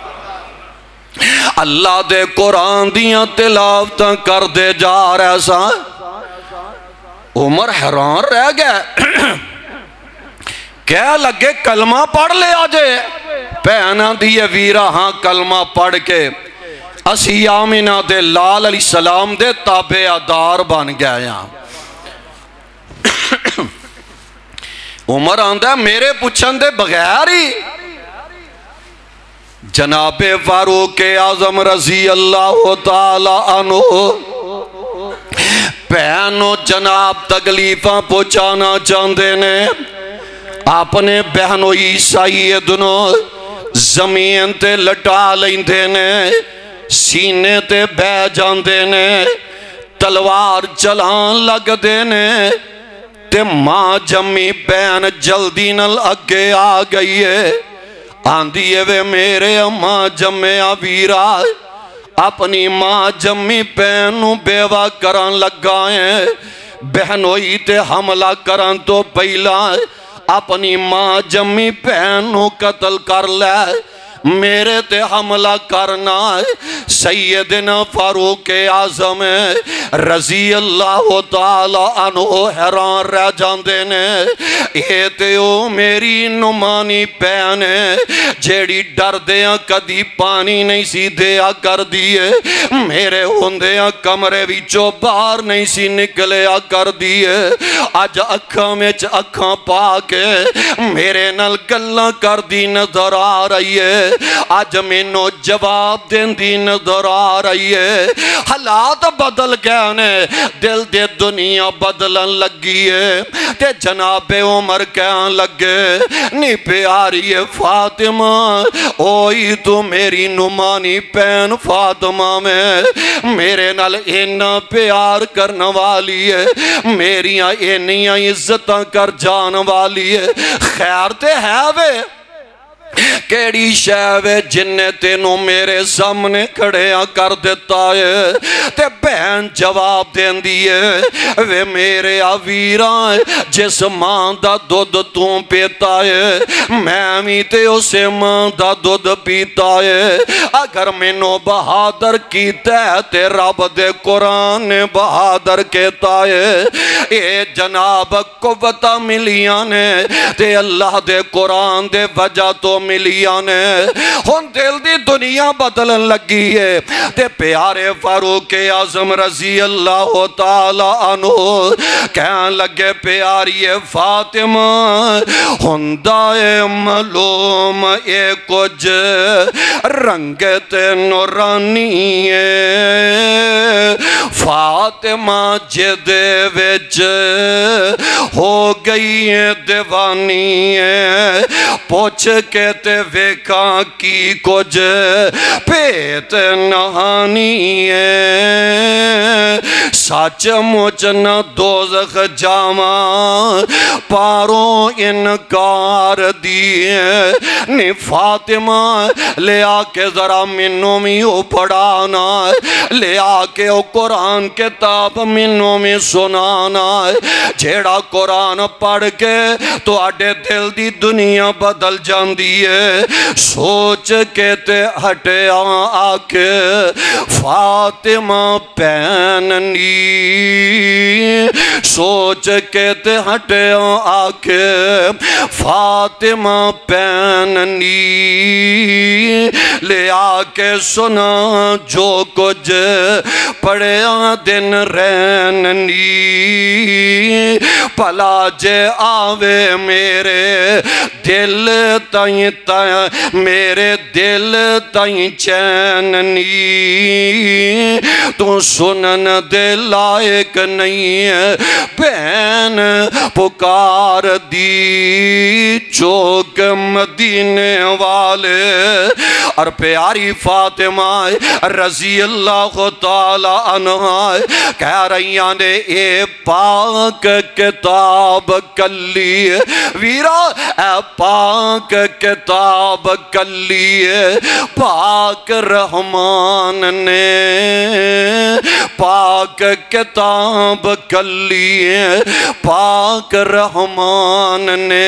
اللہ دے قرآن دیاں تلاوتاں کر دے جا رہے سان عمر حیران رہ گئے کہہ لگے کلمہ پڑھ لے آجے پہنا دیئے ویرہ ہاں کلمہ پڑھ کے اسی آمینہ دے لال علیہ السلام دے تابع دار بن گئے یہاں عمر آندہ میرے پچھن دے بغیر ہی جناب فاروق اعظم رضی اللہ تعالی عنہ بہنوں جناب تکلیفاں پہنچانا چاندے نے اپنے بہنوں سیدنوں زمین تے لٹا لیندے نے سینے تے بے جاندے نے تلوار چلان لگ دے نے تے ماں جمی بہن جلدی نل اگے آ گئی ہے آندھیے وے میرے ماں جمعہ ویرا اپنی ماں جمی بہنوں بیوہ کران لگائیں بہنوئی تے حملہ کران تو پہلا اپنی ماں جمی بہنوں قتل کر لے میرے تے حملہ کرنا سیدنا فاروق اعظم رضی اللہ تعالی عنہ حیران رہ جاندے نے اے تے او میری نمانی پہن جیڑی ڈر دیاں کدی پانی نہیں سی دیا کر دیے میرے ہوندیاں کمرے وچوں باہر نہیں سی نکلیا کر دیے آج اکھاں میں اکھاں پا کے میرے نال گلاں کر دی نظر آ رہی ہے آج میں نو جواب دین دی نظر آ رہی ہے حالات بدل گئے رہے نے دل دے دنیا بدلن لگی ہے تے جناب عمر کہن لگے نی پیاری فاطمہ اوئی تو میری نمانی پین فاطمہ میں میرے نال اینا پیار کرنا والی ہے میریاں اینیاں عزتاں کر جان والی ہے خیر تے ہے وے کیڑی شے جننے تینوں میرے سامنے کھڑیاں کر دیتا ہے تے بہن جواب دین دیئے وے میرے آویران جس ماں دا دودھ توں پیتا ہے میں بھی تے اسے ماں دا دودھ پیتا ہے اگر مینوں بہادر کیتا ہے تے رب دے قرآن بہادر کہتا ہے اے جناب قوتہ ملیاں نے تے اللہ دے قرآن دے وجہ تو ملیاں نے ہن دل دی دنیا بدلن لگی ہے تے پیارے فاروق اعظم رضی اللہ تعالی عنہ کہن لگے پیاری فاطمہ ہندائے معلوم اے کچھ رنگت نورانی ہے فاطمہ جدے وچ ہو گئی ہے دیوانی ہے پوچھ کے تے ویکاں کی کچھ پیت نہانی ہے سچ مچ نہ دوزخ جاواں پاروں انکار دیئے نی فاطمہ لے آکے ذرا منوں میں او پڑھانا لے آکے او قرآن کتاب منوں میں سنانا جیڑا قرآن پڑھ کے تو آڈے دل دی دنیا بدل جان دیئے سوچ کے تے ہٹے آکے فاطمہ پیننی سوچ کے تے ہٹے آکے فاطمہ پیننی لے آکے سنا جو کچھ پڑے دن ریننی پلا جے آوے میرے دل تائیں تائیں میرے دل تائیں چیننی تو سنن دے لائق نہیں ہے بہن پکار دی چوک مدینے والے اور پیاری فاطمہ رضی اللہ تعالی عنہ کہہ رہی نے اے پاک کتاب کلی ویرا اے پاک کتاب کلی پاک رحمان نے پاک کتاب کلی پاک رحمان نے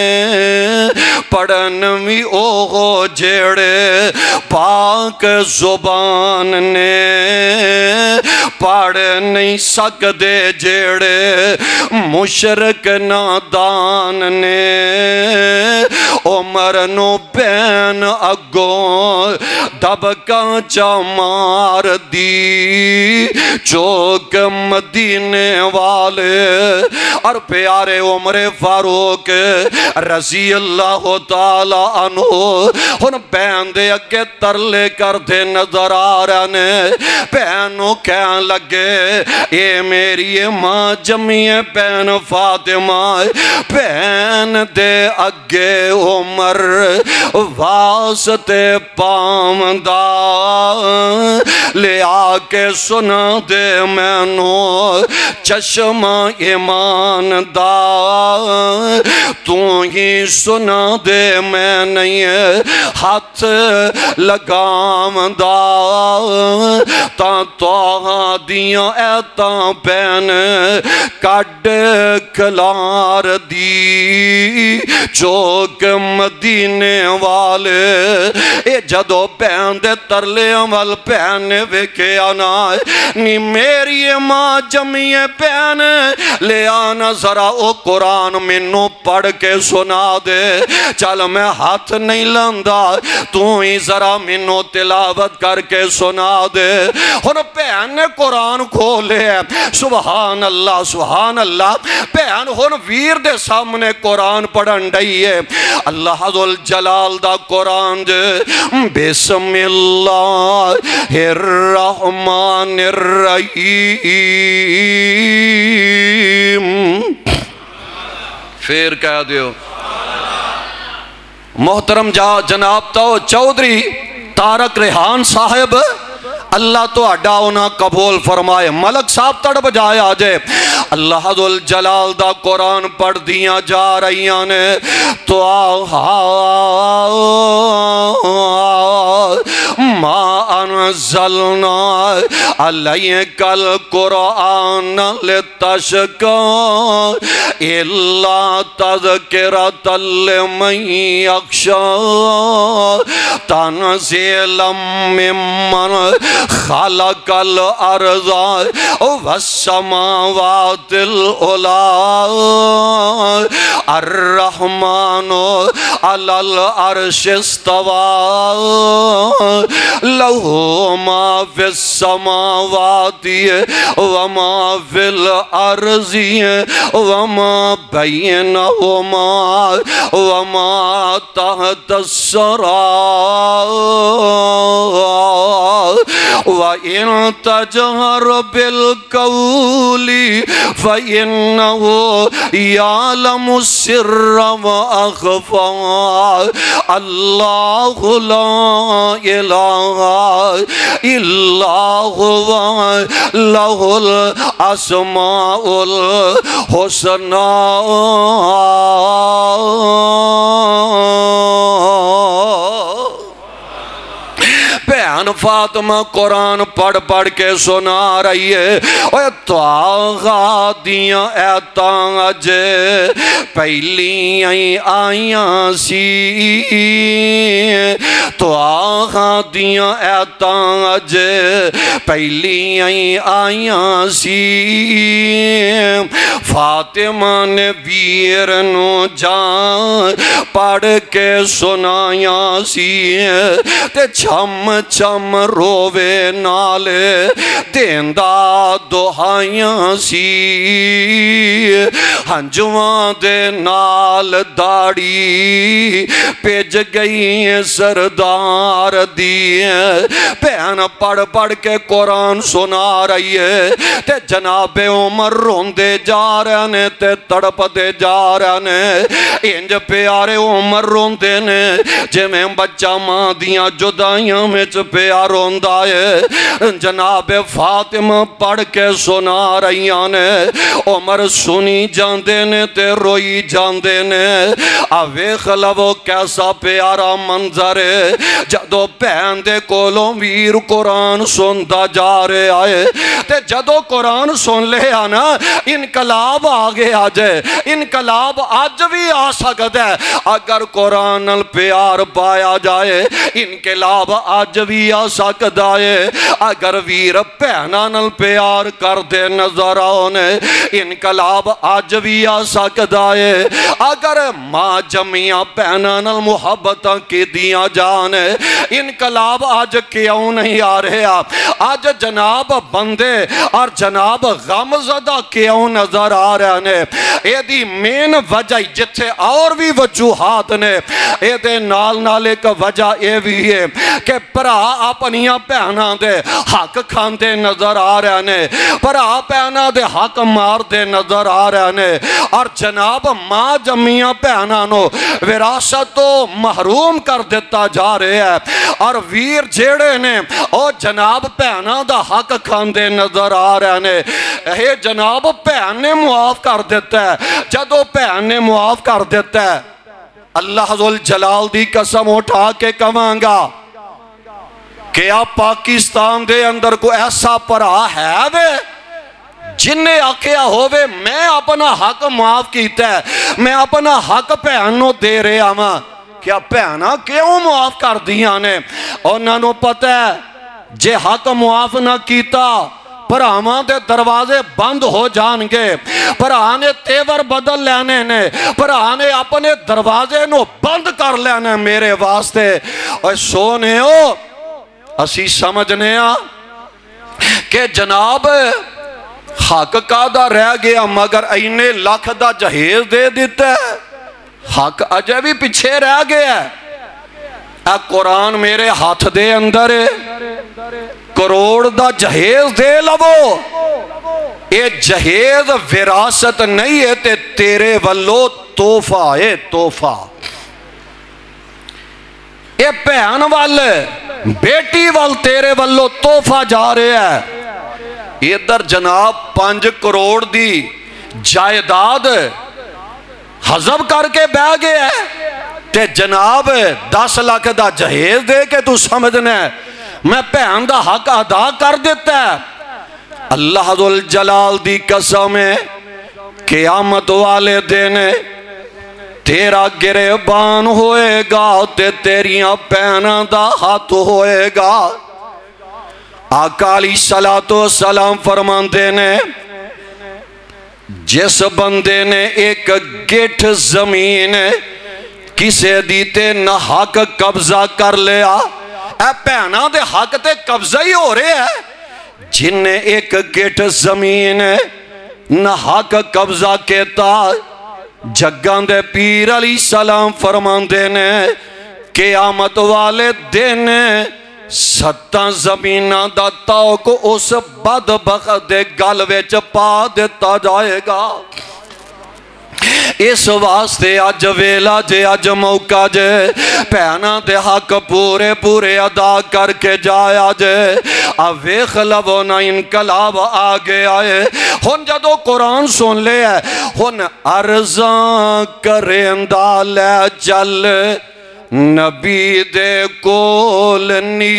پڑھن بھی او جیڑے پاک زبان نے پڑھ نہیں سکدے جیڑے مشرک نادان نے عمر نو بین اگوں دبکاں چا مار دی چوک مدینے والے اور پیارے عمر فاروق رضی اللہ تعالی عنہ ان بین دے اگے ترلے کر دے نظر آ رہنے بینوں کہن لگے اے میری ماں جمیع بین فاطمہ بین دے اگے عمر واسطے پامدہ لے آکے سنا دے مینوں چشمہ ایمان دا تو ہی سنا دے میں نہیں ہاتھ لگام دا تا توہاں دیاں ایتاں بین کڈ کلار دی چوک مدینے والے اے جدو بین دے ترلے عمل بین وکے آنا نی میری ماں جمیع بین لے آنا ذرا او قرآن منو پڑھ کے سنا دے چل میں ہاتھ نہیں لندہ تو ہی ذرا منو تلاوت کر کے سنا دے ہن بین نے قرآن کھولے سبحان اللہ سبحان اللہ بین ہن ویر دے سامنے قرآن پڑھن ڈائی ہے اللہ ذوالجلال دا قرآن دے بسم بسم اللہ الرحمن الرحیم. پھر کہہ دیو. محترم جا جناب تو چودھری تارک ریحان صاحب اللہ تو اڈا ہونا قبول فرمائے. ملک صاحب تڑ بجائے آجے. اللہ ذل جلال دا قرآن پڑھ دیا جا رہی نے. تو ما انزلنا علیک القرآن لتشقى الا تذکرۃ لمن یخشی تنزیلا ممن خلق الارض والسماوات العلی الرحمن علی العرش استوى لہ ما فی السماوات وما فی الارض وما بینہما وما تحت الثری وَإِن تَجْهَرْ بِالْقَوْلِ فَإِنَّهُ يَعْلَمُ السِّرَّ وَأَخْفَى اللَّهُ لَا إِلَهَ إِلَّا هُوَ لَهُ الْأَسْمَاءُ الْحُسْنَى. بہن فاطمہ قرآن پڑھ پڑھ کے سنا رہی ہے. اوہ توغا دیاں ایتاں اجے پہلی آئیاں سی. توغا دیاں ایتاں اجے پہلی آئیاں سی. فاطمہ نے ویر نو جان پڑھ کے سنایاں سی. تے چھم چم رووے نالے دیندہ دہائیاں سی. ہنجوان دے نال داڑی پیج گئی سردار دیئے. بہن پڑھ پڑھ کے قرآن سنا رہی ہے. تے جناب عمر روندے جا رہے نے تے تڑپ دے جا رہے نے. انج پیارے عمر روندے نے جے میں بچہ ماں دیاں جدائیاں میں پیار ہوندہ ہے. جناب فاطمہ پڑھ کے سنا رہیاں نے. عمر سنی جاندے نے تے روئی جاندے نے. آوے خلو کیسا پیارا منظر ہے جدو پہن دے کولوں ویر قرآن سندہ جا رہے آئے. تے جدو قرآن سن لے آنا انقلاب آگے آجے. انقلاب آج بھی آ سکتا ہے اگر قرآن پیار پایا جائے. انقلاب آج بھی آ سکتا ہے اگر ویر پہنا نل پیار کر دے نظر آنے. انقلاب آج بھی آ سکتا ہے اگر ماں جمعیاں پہنا نل محبت کی دیا جانے. انقلاب آج کیوں نہیں آ رہے آج جناب بندے اور جناب غمزدہ کیوں نظر آ رہے ہیں. اے دی مین وجہ جتھے اور بھی وجوہات نے. اے دے نال نالے کا وجہ اے بھی ہے کہ پرا اپنیاں پہنا دے حق کھان دے نظر آ رہے ہیں. پرا پہنا دے حق مار دے نظر آ رہے ہیں. اور جناب ماں جمعیاں پہنا نو وراثت تو محروم کر دیتا جا رہے ہیں. اور ویر جیڑے نے او جناب پہنا دا حق کھان دے نظر آ رہے ہیں. اے جناب پہن نے معاف کر دیتا ہے. جدو پہن نے معاف کر دیتا ہے اللہ ذل جلال دی قسم اٹھا کے کمانگا کہ آپ پاکستان دے اندر کو ایسا پرا ہے وے جنہیں آکھیا ہوئے میں اپنا حق معاف کیتا ہے. میں اپنا حق پہنو دے رہے آما. کیا پہنا کیوں معاف کر دیا نے؟ اور نانو پتہ ہے جے حق معاف نہ کیتا پر آمان دے دروازے بند ہو جان گے. پر آنے تیور بدل لینے نے. پر آنے اپنے دروازے نو بند کر لینے میرے واسطے. اور سونے ہو اسی سمجھنے آ کہ جناب حق کا دا رہ گیا مگر اینے لاکھ دا جہیز دے دیتا ہے. حق اجے بھی پیچھے رہ گیا ہے. اے قرآن میرے ہاتھ دے اندر کروڑ دا جہیز دے لو، اے جہیز وراثت نہیں ہے تے تیرے والو توفہ ہے، توفہ اے پہن وال بیٹی وال تیرے والو توفہ جا رہے ہے۔ ادھر جناب پانچ کروڑ دی جائیداد حضب کر کے بہ گیا ہے تے جناب دس لاکھ دا جہیز دے کے تو سمجھنا ہے میں پہن دا حق ادا کر دیتا ہے۔ اللہ ذو الجلال دی قسم ہے قیامت والے دن تیرا گریبان ہوئے گا تے تیریاں پہناں دا ہاتھ ہوئے گا۔ آقا علیہ السلام فرماندے نے جس بندے نے ایک گٹھ زمین کسے دیتے نہ حق قبضہ کر لیا، اے پہنا دے حق تے قبضہ ہی ہو رہے ہیں، جن نے ایک گٹھ زمین نہ حق قبضہ کیتا، جگان دے پیر علیہ السلام فرماندے نے قیامت والے دن ستاں زمینہ دا توق اس بدبخت دے گل وچ پا دیتا جائے گا۔ اس واسطے آج ویلا جے آج موقع جے پہنا دے حق پورے پورے ادا کر کے جایا جے اویخ لبونا انقلاب آگے آئے ہن جدو قرآن سن لے ہے ہن ارزاں کرندہ لے چل نبی دے کول نی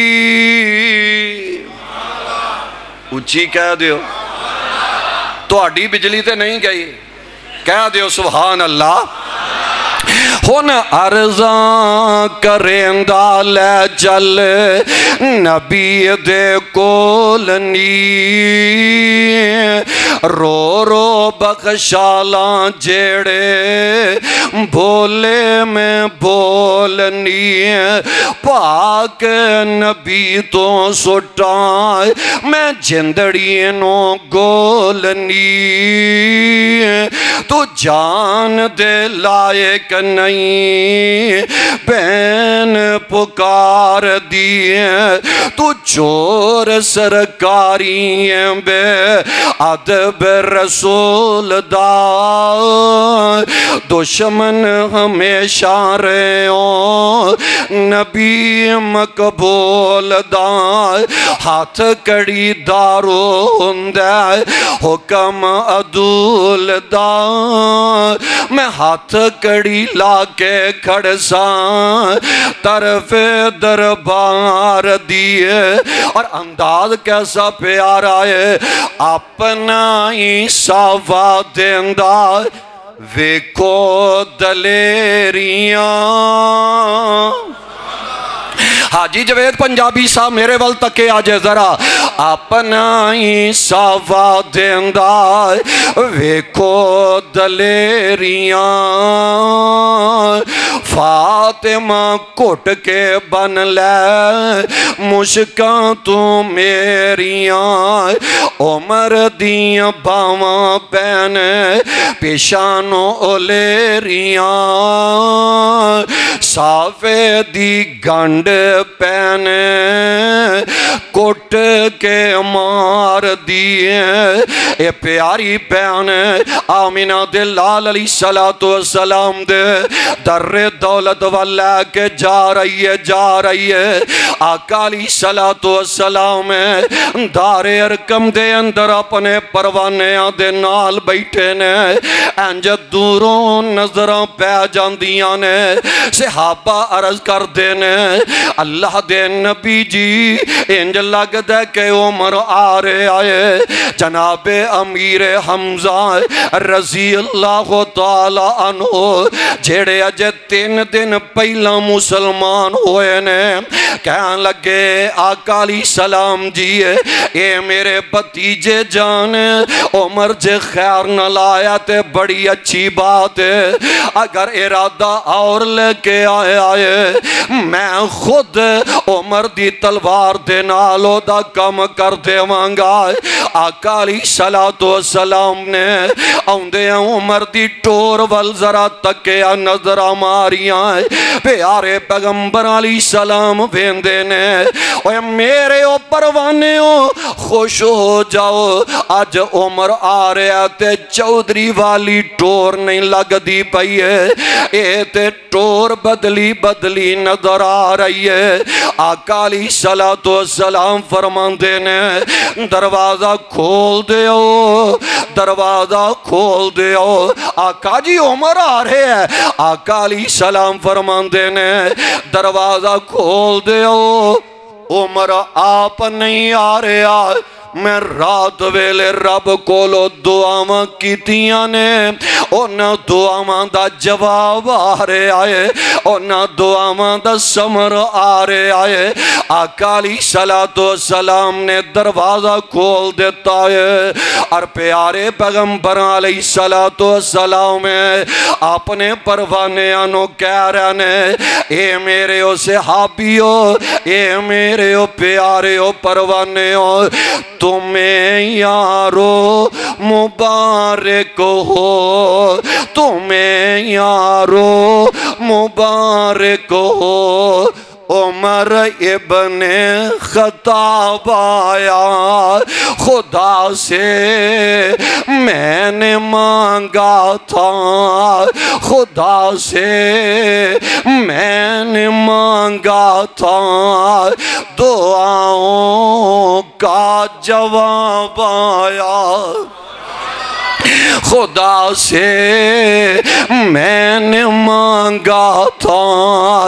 اچھی کہہ دیو تو اڈی بجلی تے نہیں گئی کہہ دیو سبحان اللہ۔ ہن ارزاں کرندہ لے چل نبی دے کول نی رو رو بخشالاں جیڑے بولے میں بولنی پاک نبی تو سٹائے میں جندڑی نو گولنی تو جان دے لائق نہیں بین پکار دیے تو چور سرکاری بے عدب رسول دا دشمن ہمیشہ رہے ہوں نبی مقبول دا ہاتھ کڑی دارو ہندے حکم عدول دا میں ہاتھ کڑی لا کے کھڑ ساں طرف دربار دیے اور انداز کیسا پیارا ہے اپنا ہی سوا دیندہ ویکھو دلیریاں۔ حاجی جوید پنجابی صاحب میرے ول تکے آجے ذرا اپنا ہی سوا دیندہ ویکھو دلیریاں فاطمہ کٹ کے بن لے مشکاں تو میریاں عمر دیاں باواں پین پیشانوں اولیریاں صافے دی گنڈ پین کٹ کے مار دیے اے پیاری پین آمینہ دے لال علیہ السلام دے در دولت واللہ کے جا رہی ہے جا رہی ہے آقا علیہ السلام دار ارکم دے اندر اپنے پروانیاں دے نال بیٹھے نے انج دوروں نظروں پہ جاندیاں نے صحابہ عرض کر دینے اللہ دے نبی جی انج لگ دے کہ عمر آ رہے آئے جناب امیر حمزہ رضی اللہ تعالیٰ عنہ جیڑے اجے تین دن پہلا مسلمان ہوئے نے کہاں لگے آقا علیہ السلام جی اے میرے بد بھتیجے جان عمر جے خیر نہ لایا تے بڑی اچھی بات ہے، اگر ارادہ اور لے کے آئے آئے میں خود عمر دی تلوار دے نالو دا کم کر دے وانگا۔ آقا علیہ السلام نے آندے عمر دی ٹور وال ذرا تکیا نظر ماریاں، پیارے پیغمبر علیہ السلام ویندے نے اوے میرے او پروانے ہو خوش ہو جاؤ، آج عمر آ رہا تے چودری والی ٹور نہیں لگ دی پئی ہے، اے تے ٹور بدلی بدلی نظر آ رہی ہے۔ آقا علیہ السلام فرماندے نے دروازہ کھول دیو، دروازہ کھول دیو۔ آقا جی عمر آ رہے ہیں، آقا علیہ السلام فرماندے نے دروازہ کھول دیو۔ عمر آپ نہیں آ رہا، میں رات ویلے رب کولو دعاواں کیتیاں نے، اونا دعاواں دا جواب آ رہے آئے، اونا دعاواں دا سمر آ رہے آئے۔ آقا علیہ السلام نے دروازہ کھول دیتا ہے اور پیارے پیغمبر علیہ السلام اپنے پروانے آنو کہہ رہنے اے میرے او صحابیو، اے میرے او پیارے او پروانے او، تمہیں یارو مبارک ہو، تمہیں یارو مبارک ہو۔ عمر ابن خطاب آیا، خدا سے میں نے مانگا تھا، خدا سے میں نے مانگا تھا، دعاؤں کا جواب آیا، خدا سے میں نے مانگا تھا،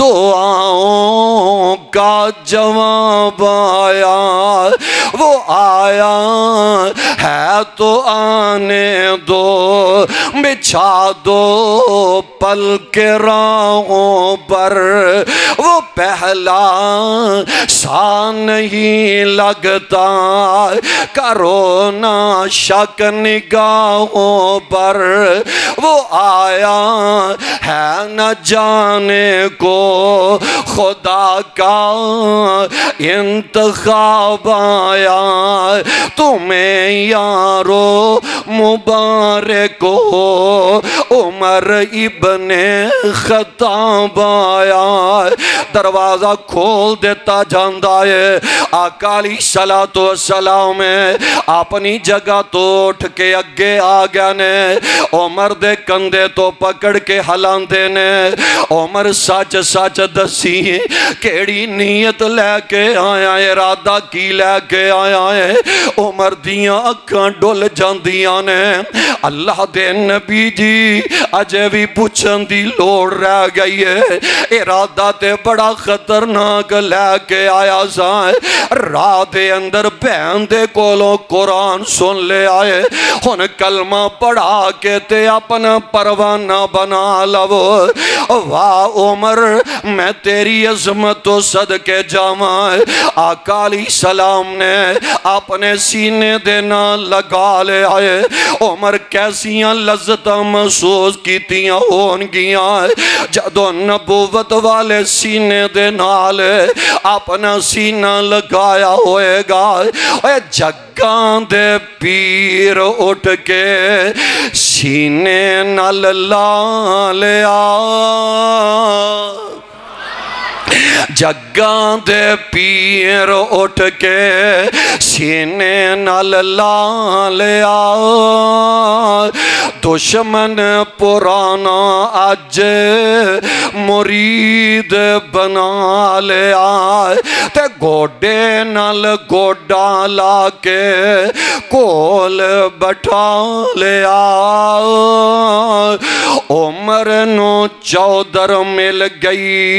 دعاؤں کا جواب آیا، وہ آیا ہے تو آنے دو، بچھا دو پل کے راہوں پر، وہ پہلا سا نہیں لگتا، کرو نا شک نگاہوں پر، وہ آیا ہے نہ جانے کو خدا کا انتخاب آیا، تمہیں یارو مبارک ہو، عمر ابن خطاب آیا۔ دروازہ کھول دیتا جاندہ ہے، آقا علیہ السلام اپنی جگہ تو اٹھ کے اگے آ گیا نے، عمر دے کندے تو پکڑ کے ہلان دے نے، عمر سچ سچ دسی کیڑی نیت لے کے آیا ہے، ارادہ کی لے کے آیا ہے۔ عمر دیاں اکھاں ڈول جاندیاں نے، اللہ دے نبی جی اجے بھی پوچھن دی لوڑ رہ گئی ہے، ارادہ تے بڑا خطرناک لے کے آیا سائے، راہ دے اندر بہن دے کولوں قرآن سن لے آئے، ہن کلمہ پڑھا کے تے اپنا پروانہ بنا لو۔ واہ عمر میں تیری عظمت و صدقے جاواں، آقا علیہ السلام نے اپنے سینے دینا لگا لے آئے، عمر کیسیاں لذتاں محسوس کیتیاں ہون گیاں جدو نبوت والے سینے دے نال اپنا سینہ لگایا ہوئے گا۔ اے جگاں دے پیر اٹھ کے سینے نال لا لیا، جگاں دے پیر اٹھ کے سینے نال لا لیا، دشمن پرانا اج مرید بنا لیا، تے گوڑے نال گوڑا لا کے کول بٹھا لیا۔ عمر نو چودر مل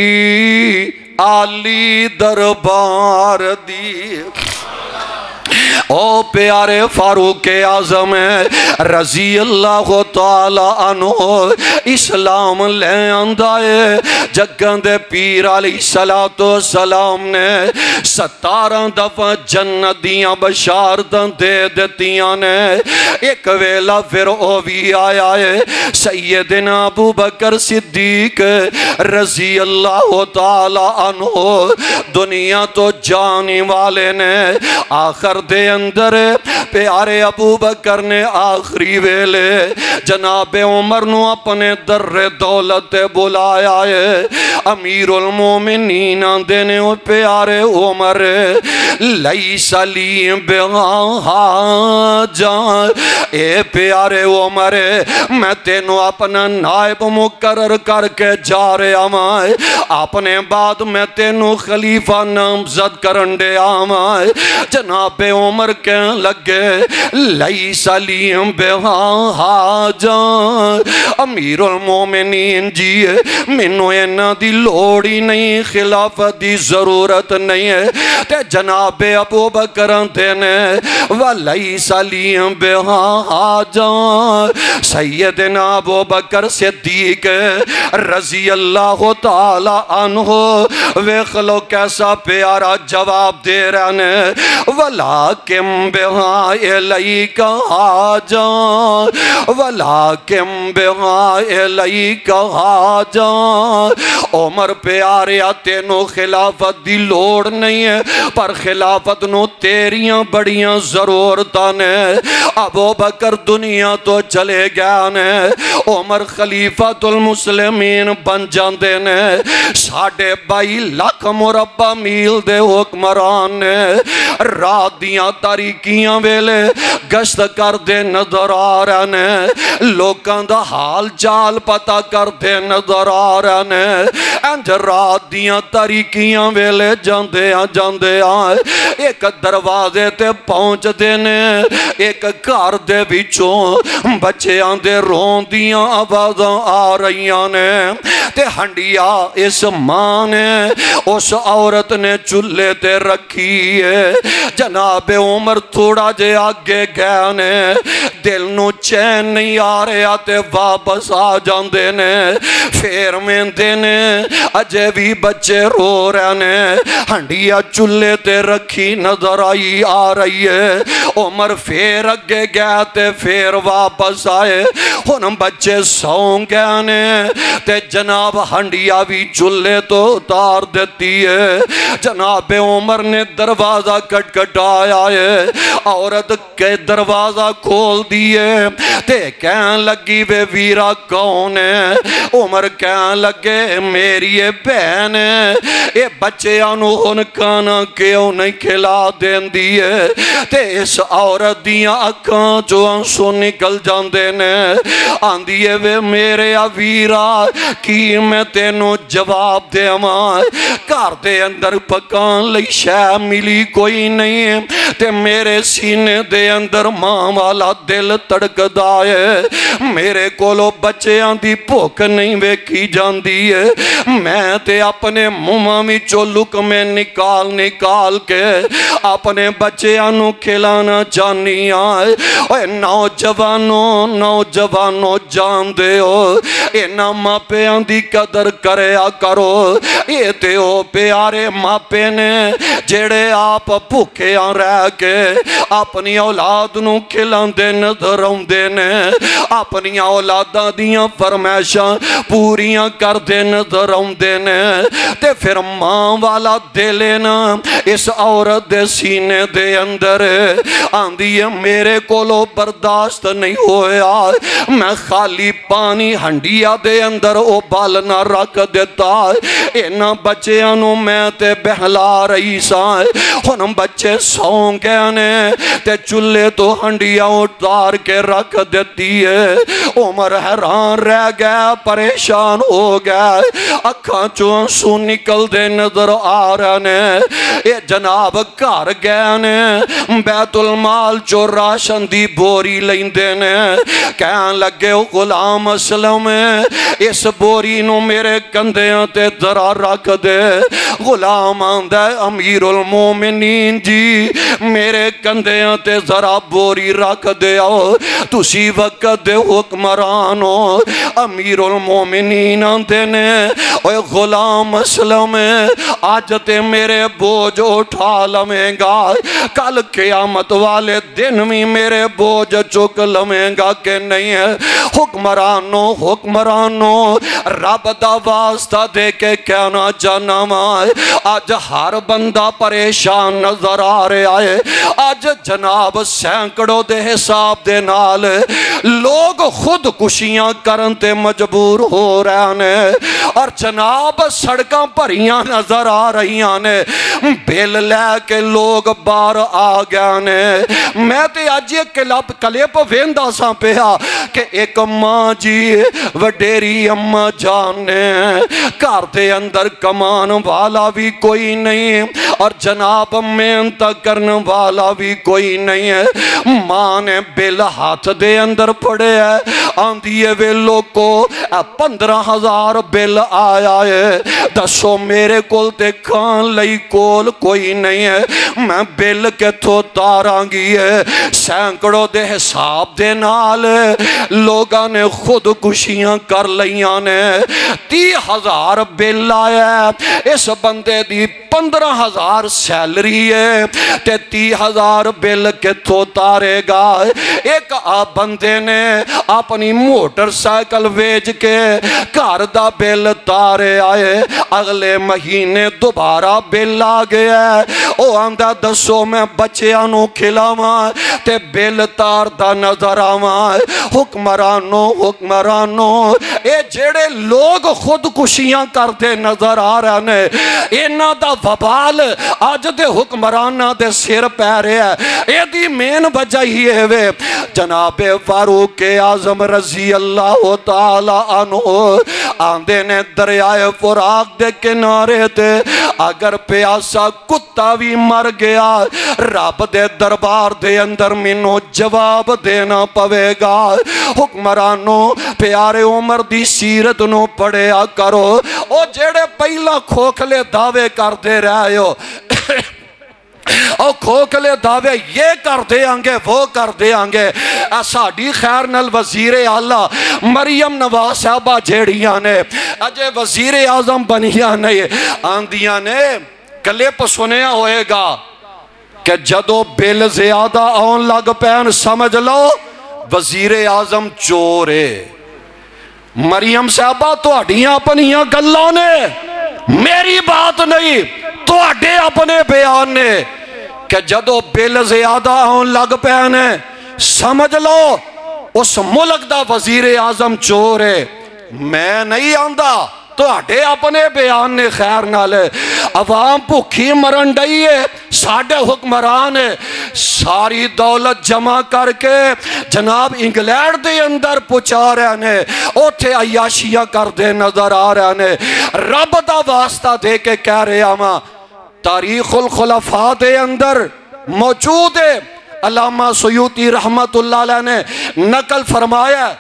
گئی عالی دربار دی، او پیارے فاروق اعظم رضی اللہ تعالی عنہ اسلام لے آندائے جگہ دے پیر علیہ السلام نے ستارہ دفعہ جنت دیاں بشارتاں دے دیتیاں نے ایک ویلا پھر او بھی آیا ہے سیدنا ابو بکر صدیق رضی اللہ تعالی عنہ دنیا تو جانے والے نے آخر دے اندر پیارے ابو بکر نے آخری ویلے جناب عمر نو اپنے در دولت بلایا ہے امیر المومنین دینے پیارے عمر لیس لی بہا جان اے پیارے عمر میں تینوں اپنا نائب مقرر کر کے جا رہے آمائے اپنے بعد میں تینوں خلیفہ نامزد کرنڈے آمائے جناب عمر کہنے لگے لیس لی بہا جان امیر المومنین جی منو اینا دی لوڑی نہیں خلافت دی ضرورت نہیں ہے تے جناب ابو بکر دینے وَلَيْسَ لِيَمْ بِهَا جَان سیدنا ابو بکر صدیق رضی اللہ تعالی عنہ ویخلو کیسا پیارا جواب دے رہنے وَلَاكِمْ بِهَا إِلَيْكَ حَاجَان وَلَاكِمْ بِهَا إِلَيْكَ حَاجَان عمر پیارے تینوں خلافت دی لوڑ نہیں ہے پر خلافت نو تیریاں بڑیاں ضرورتاں نے ابو بکر دنیا تو چلے گیا نے عمر خلیفت المسلمین بن جاندے نے ساڑھے بائی لاکھ مربع میل دے حکمران نے رات دیاں تاریکیاں ویلے گشت کر دے نظر آ رہے نے لوکاں دا حال چال پتا کر دے نظر آ رہے نے انج رات دیاں تاریکیاں ویلے جاندے آ جاندے آ ایک دروازے تے پہنچ دینے ایک گھر دے بچوں بچے آندے رون دیاں آوازاں آ رہیاں نے تے ہنڈیا اس ماں نے اس عورت نے چلے تے رکھی ہے جناب عمر تھوڑا جے آگے گیا نے دل نو چین نہیں آ رہے آتے واپس آ جاندے نے پھر میں دینے اجے بھی بچے رو رہے نے ہنڈیا چلے تے رکھی نظر آئی آ رہی ہے عمر پھر اگے گیا تے پھر واپس آئے ہن بچے سون گیا نے تے جناب ہنڈیا بھی چلے تو اتار دیتی ہے جناب عمر نے دروازہ کٹ کٹ آیا ہے عورت کے دروازہ کھول دیے تے کہن لگی بے ویرا کون ہے عمر کہن لگے میری بہن ہے اے بچے آنو ہن کانا کیوں نہیں کھلا دین دیے تے اس عورت دیاں اکھاں جو آنسو نکل جاندے نے آن دیے وے میرے ویرا کی میں تینوں جواب دے ماں کار دے اندر پکان لئی شے ملی کوئی نہیں تے میرے سینے دے اندر ماں والا دل تڑک دائے میرے کولو بچے آن دی پوک نہیں ویکھی جان دیے میں تے اپنے ممامی چولک میں نکال نکال کے اپنے بچے آنو کھلانا چاہنی آئے اے نوجوانوں نوجوانوں جان دے ہو اے نا ماں پہ آن دی قدر کریا کرو اے تے ہو پیارے ماں پہ نے جیڑے آپ بھوکے آن رہ کے اپنی اولاد نو کھلان دے نظر ہوں دے نے اپنی اولادہ دیاں فرمیشاں پوریاں کر دے نظر ہوں دے نے تے پھر ماں والا دے لینا اس عورت دے سینے دے اندر آن دیئے میرے کولو برداشت نہیں ہویا میں خالی پانی ہنڈیا دے اندر او بالنا رکھ دیتا اینا بچے انو میں تے بہلا رہی سائے ہنم بچے سون گئے نے تے چلے تو ہنڈیا اٹھار کے رکھ دیتی ہے عمر حیران رہ گیا پریشان ہو گیا اکھاں چون سو نکل دے نظر آ رہے نے اے جناب کار گئے نے بیت المال چو راشن دی بوری لیندے نے کہن لگے غلام اسلم اس بوری نو میرے کندیاں تے ذرا رکھ دے غلام آندے امیر المومنین مومنین جی میرے کندیاں تے ذرا بوری رکھ دے آؤ تسی وقت دے حکمرانو امیر المومنین آندے نے اوے غلام اسلم آج تے میرے بوجھ اٹھا لمیں گا کل قیامت والے دن بھی میرے بوجھ چک لمیں گا کہ نہیں ہے حکمرانو حکمرانو رب دا واسطہ دے کے کہنا جانا مائے آج ہر بندہ پریشان نظر آ رہے آئے آج جناب سینکڑوں دے حساب دے نال لوگ خود کشیاں کرن تے مجبور ہو رہے ہیں اور جناب سڑکاں پریاں نظر آ رہی نے بیل لے کے لوگ بار آ گیا نے میں تے آج یہ کلپ کلپ ویندہ سا پہا کہ ایک ماں جی وڈیری اماں جانے کار دے اندر کمان والا بھی کوئی نہیں اور جناب محنت کرنے والا بھی کوئی نہیں ہے ماں نے بیل ہاتھ دے اندر پڑے ہے آندھیے وے لوگ کو پندرہ ہزار بیل آیا ہے دسو میرے کول دیکھان لئی کول کوئی نہیں ہے میں بیل کے تو تارانگی ہے سینکڑوں دے حساب دے نال لوگاں نے خود کشیاں کر لیاں نے تی ہزار بیل آیا ہے اس بندے دی پندرہ ہزار سیلری ہے تے تی ہزار بیل کے تو تارے گا ایک آپ بندے نے اپنی موٹر سائیکل ویج کے کار دا بیل تارے آئے اگلے مہینے دوبارہ بیل آ گیا ہے او آندہ دسو میں بچیانوں کھلاواں تے بیل تار دا نظر آواں حکمرانوں حکمرانوں اے جیڑے لوگ خود کشیاں کرتے نظر آ رہے نے اینا دا وبال آج دے حکمرانہ دے سر پیرے ہے اے دی مین وجہ ہی ہے وے جناب فاروق اعظم رضی اللہ تعالی عنہ آندے نے دریائے فراق دے کنارے تے اگر پیاسا کتا بھی مر گیا رب دے دربار دے اندر منو جواب دینا پوے گا حکمرانوں پیارے عمر دی سیرت نو پڑھیا کرو او جیڑے پہلا کھوکھلے دعوے کر دے رہے ہو اور کھوکھلے دعوے یہ کر دے آنگے وہ کر دے آنگے ساڑی خیر نل وزیر اعلیٰ مریم نواز صاحبہ جیڑیاں نے اجے وزیر اعظم بنیاں نے آندیاں نے کلپ سنیا ہوئے گا کہ جدو بیل زیادہ آن لگ پین سمجھ لو وزیر اعظم چورے مریم صاحبہ تو اڈیاں اپنیاں گلوں نے میری بات نہیں تو اڈے اپنے بیان نے کہ جدو بیل زیادہ آن لگ پہنے سمجھ لو اس ملک دا وزیر اعظم چورے میں نہیں آندہ تو اڈے اپنے بیان نے خیر نالے عوام بھوکھی مرن ڈائیے ساڑھے حکمران ساری دولت جمع کر کے جناب انگلینڈ دے اندر پچا رہے نے اوتھے عیاشیاں کر دے نظر آ رہے نے رب دا واسطہ دے کے کہہ رہے آماں تاریخ الخلفاء دے اندر موجود ہے علامہ سیوطی رحمت اللہ علیہ نے نقل فرمایا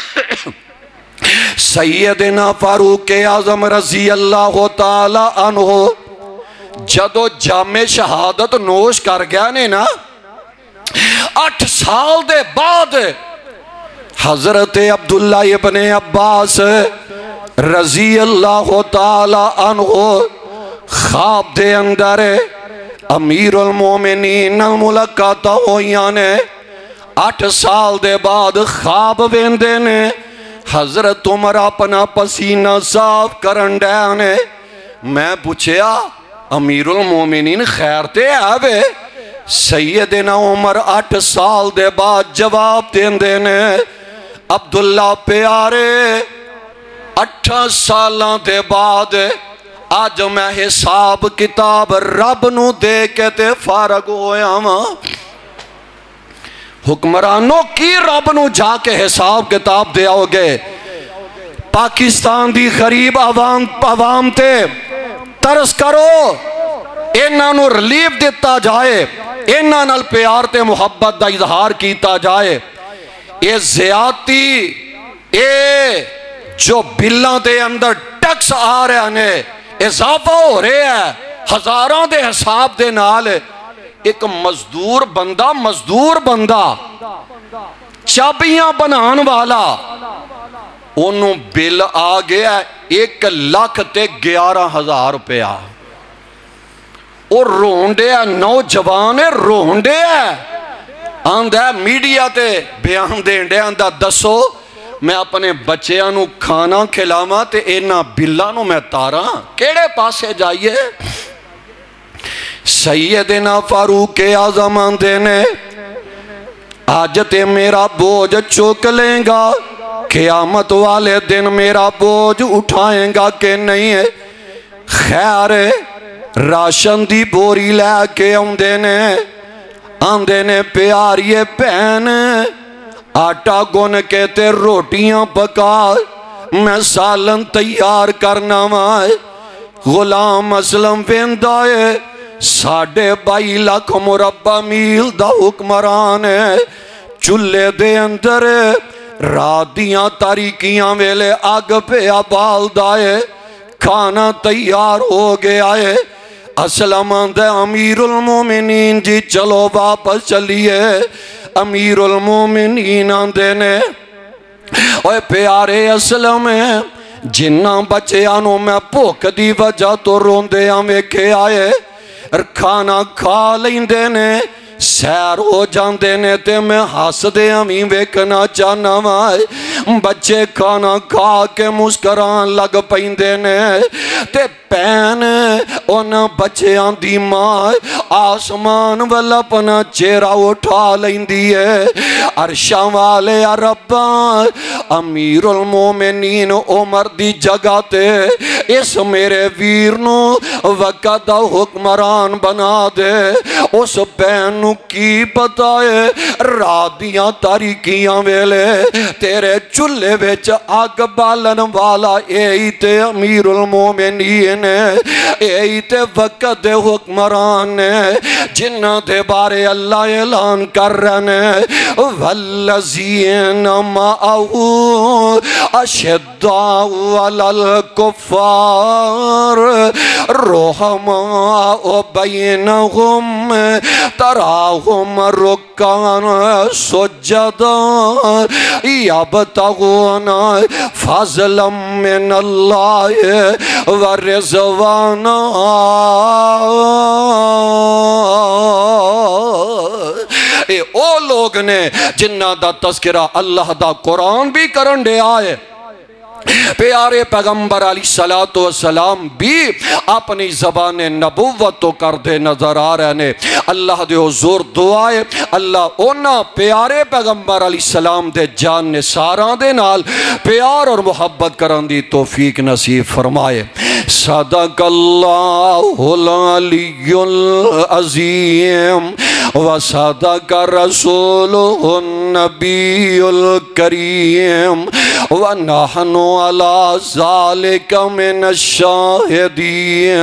سیدنا فاروق اعظم رضی اللہ تعالی عنہ جدو جامع شہادت نوش کر گیا نے نا اٹھ سال دے بعد حضرت عبداللہ ابن عباس رضی اللہ تعالی عنہ خواب دے اندر امیر المومنین ملاقات ہوئیاں نے اٹھ سال دے بعد خواب ویندے نے حضرت عمر اپنا پسینہ صاف کرن ڈے نے میں پوچھیا امیر المومنین خیر تے آوے سیدنا عمر اٹھ سال دے بعد جواب دین دینے عبداللہ پیارے اٹھا سالاں دے بعد آج میں حساب کتاب رب نو دے کے تے فارغ ہویا ماں حکمرانوں کی رب نو جا کے حساب کتاب دے آؤ گے پاکستان دی غریب عوام عوام تے ترس کرو اینا نو ریلیف دیتا جائے اینا نال پیار تے محبت دا اظہار کیتا جائے اے زیادتی اے جو بلاں دے اندر ٹیکس آ رہے ہیں اضافہ ہو رہے ہیں ہزاروں دے حساب دے نال ایک مزدور بندہ مزدور بندہ چابیاں بنان والا انہوں بل آ گیا ایک لاکھ تے گیارہ ہزار روپیہ اور رونڈے ہے نوجوان رونڈے ہے آندھا میڈیا تے بیان دینڈے آندھا دسو میں اپنے بچیاں نو کھانا کھلاما تے اینا بلا نو میں تارا کیڑے پاسے جائیے سیدنا فاروق اعظم آندھے نے آج تے میرا بوجھ چوک لیں گا قیامت والے دن میرا بوجھ اٹھائیں گا کہ نہیں ہے خیر راشن دی بوری لے کے آندھے نے آندھے نے پیاری پہن آٹا گن کے تے روٹیاں پکا میں سالن تیار کرنا مائے غلام اسلم ویندائے ساڑھے بائی لاکھ مربع میل دا حکمران ہے چلے دے اندر رات دیاں تاریکیاں ویلے آگ پہ آبال دائے کھانا تیار ہو گیا ہے اسلم آندھے امیر المومنین جی چلو واپس چلیے امیر المومنین آندھے نے اوہ پیارے اسلم جنہ بچے آنوں میں پوک دی وجہ تو روندے ہمیں کے آئے کھانا کھا لیندے نے سیر ہو جاندے نے تے میں ہاس دے ہمیں ویکنا چاہنا مائے بچے کھانا کھا کے مسکران لگ پہندے نے تے پین ان بچے آندھی مائے آسمان والا اپنا چہرہ اٹھا لیندی ہے عرشاں والے ربا امیر المومنین عمر دی جگہ تے اس میرے ویرنو وقت حکمران بنا دے اس پین کی بتائے رادیاں تاریکیاں ویلے تیرے چلے ویچ آگ بالن والا اے تے امیر المومنین اے تے وقت حکمران جنہ دے بارے اللہ اعلان کر رہنے والذین معہو اشداء علی الکفار رحماء بینہم تراہم رکان سجدا یبتغون فضلا من اللہ ورضوانا اے او لوگ نے جنہ دا تذکرہ اللہ دا قرآن بھی کرن دے آئے پیارے پیغمبر علیہ السلام بھی اپنی زبان نبوت تو کر دے نظر آ رہے نے اللہ دے حضور دعائے اللہ اونا پیارے پیغمبر علیہ السلام دے جان نے ساران دے نال پیار اور محبت کرن دی توفیق نصیب فرمائے صدق اللہ العلی العظیم وصدق رسول النبی الکریم ونحن على ذلك من الشاهدين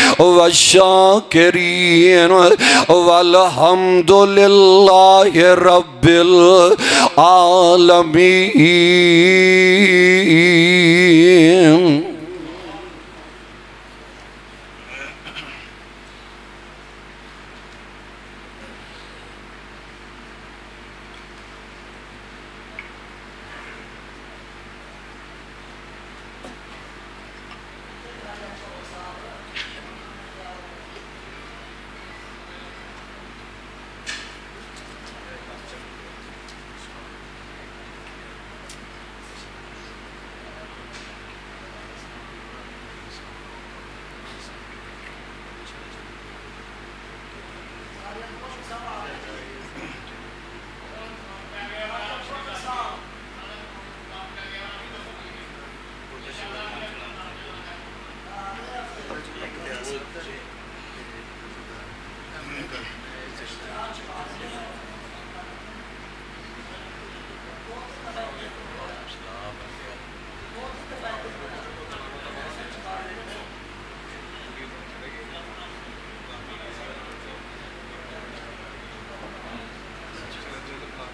والشاكرين والحمد لله رب العالمين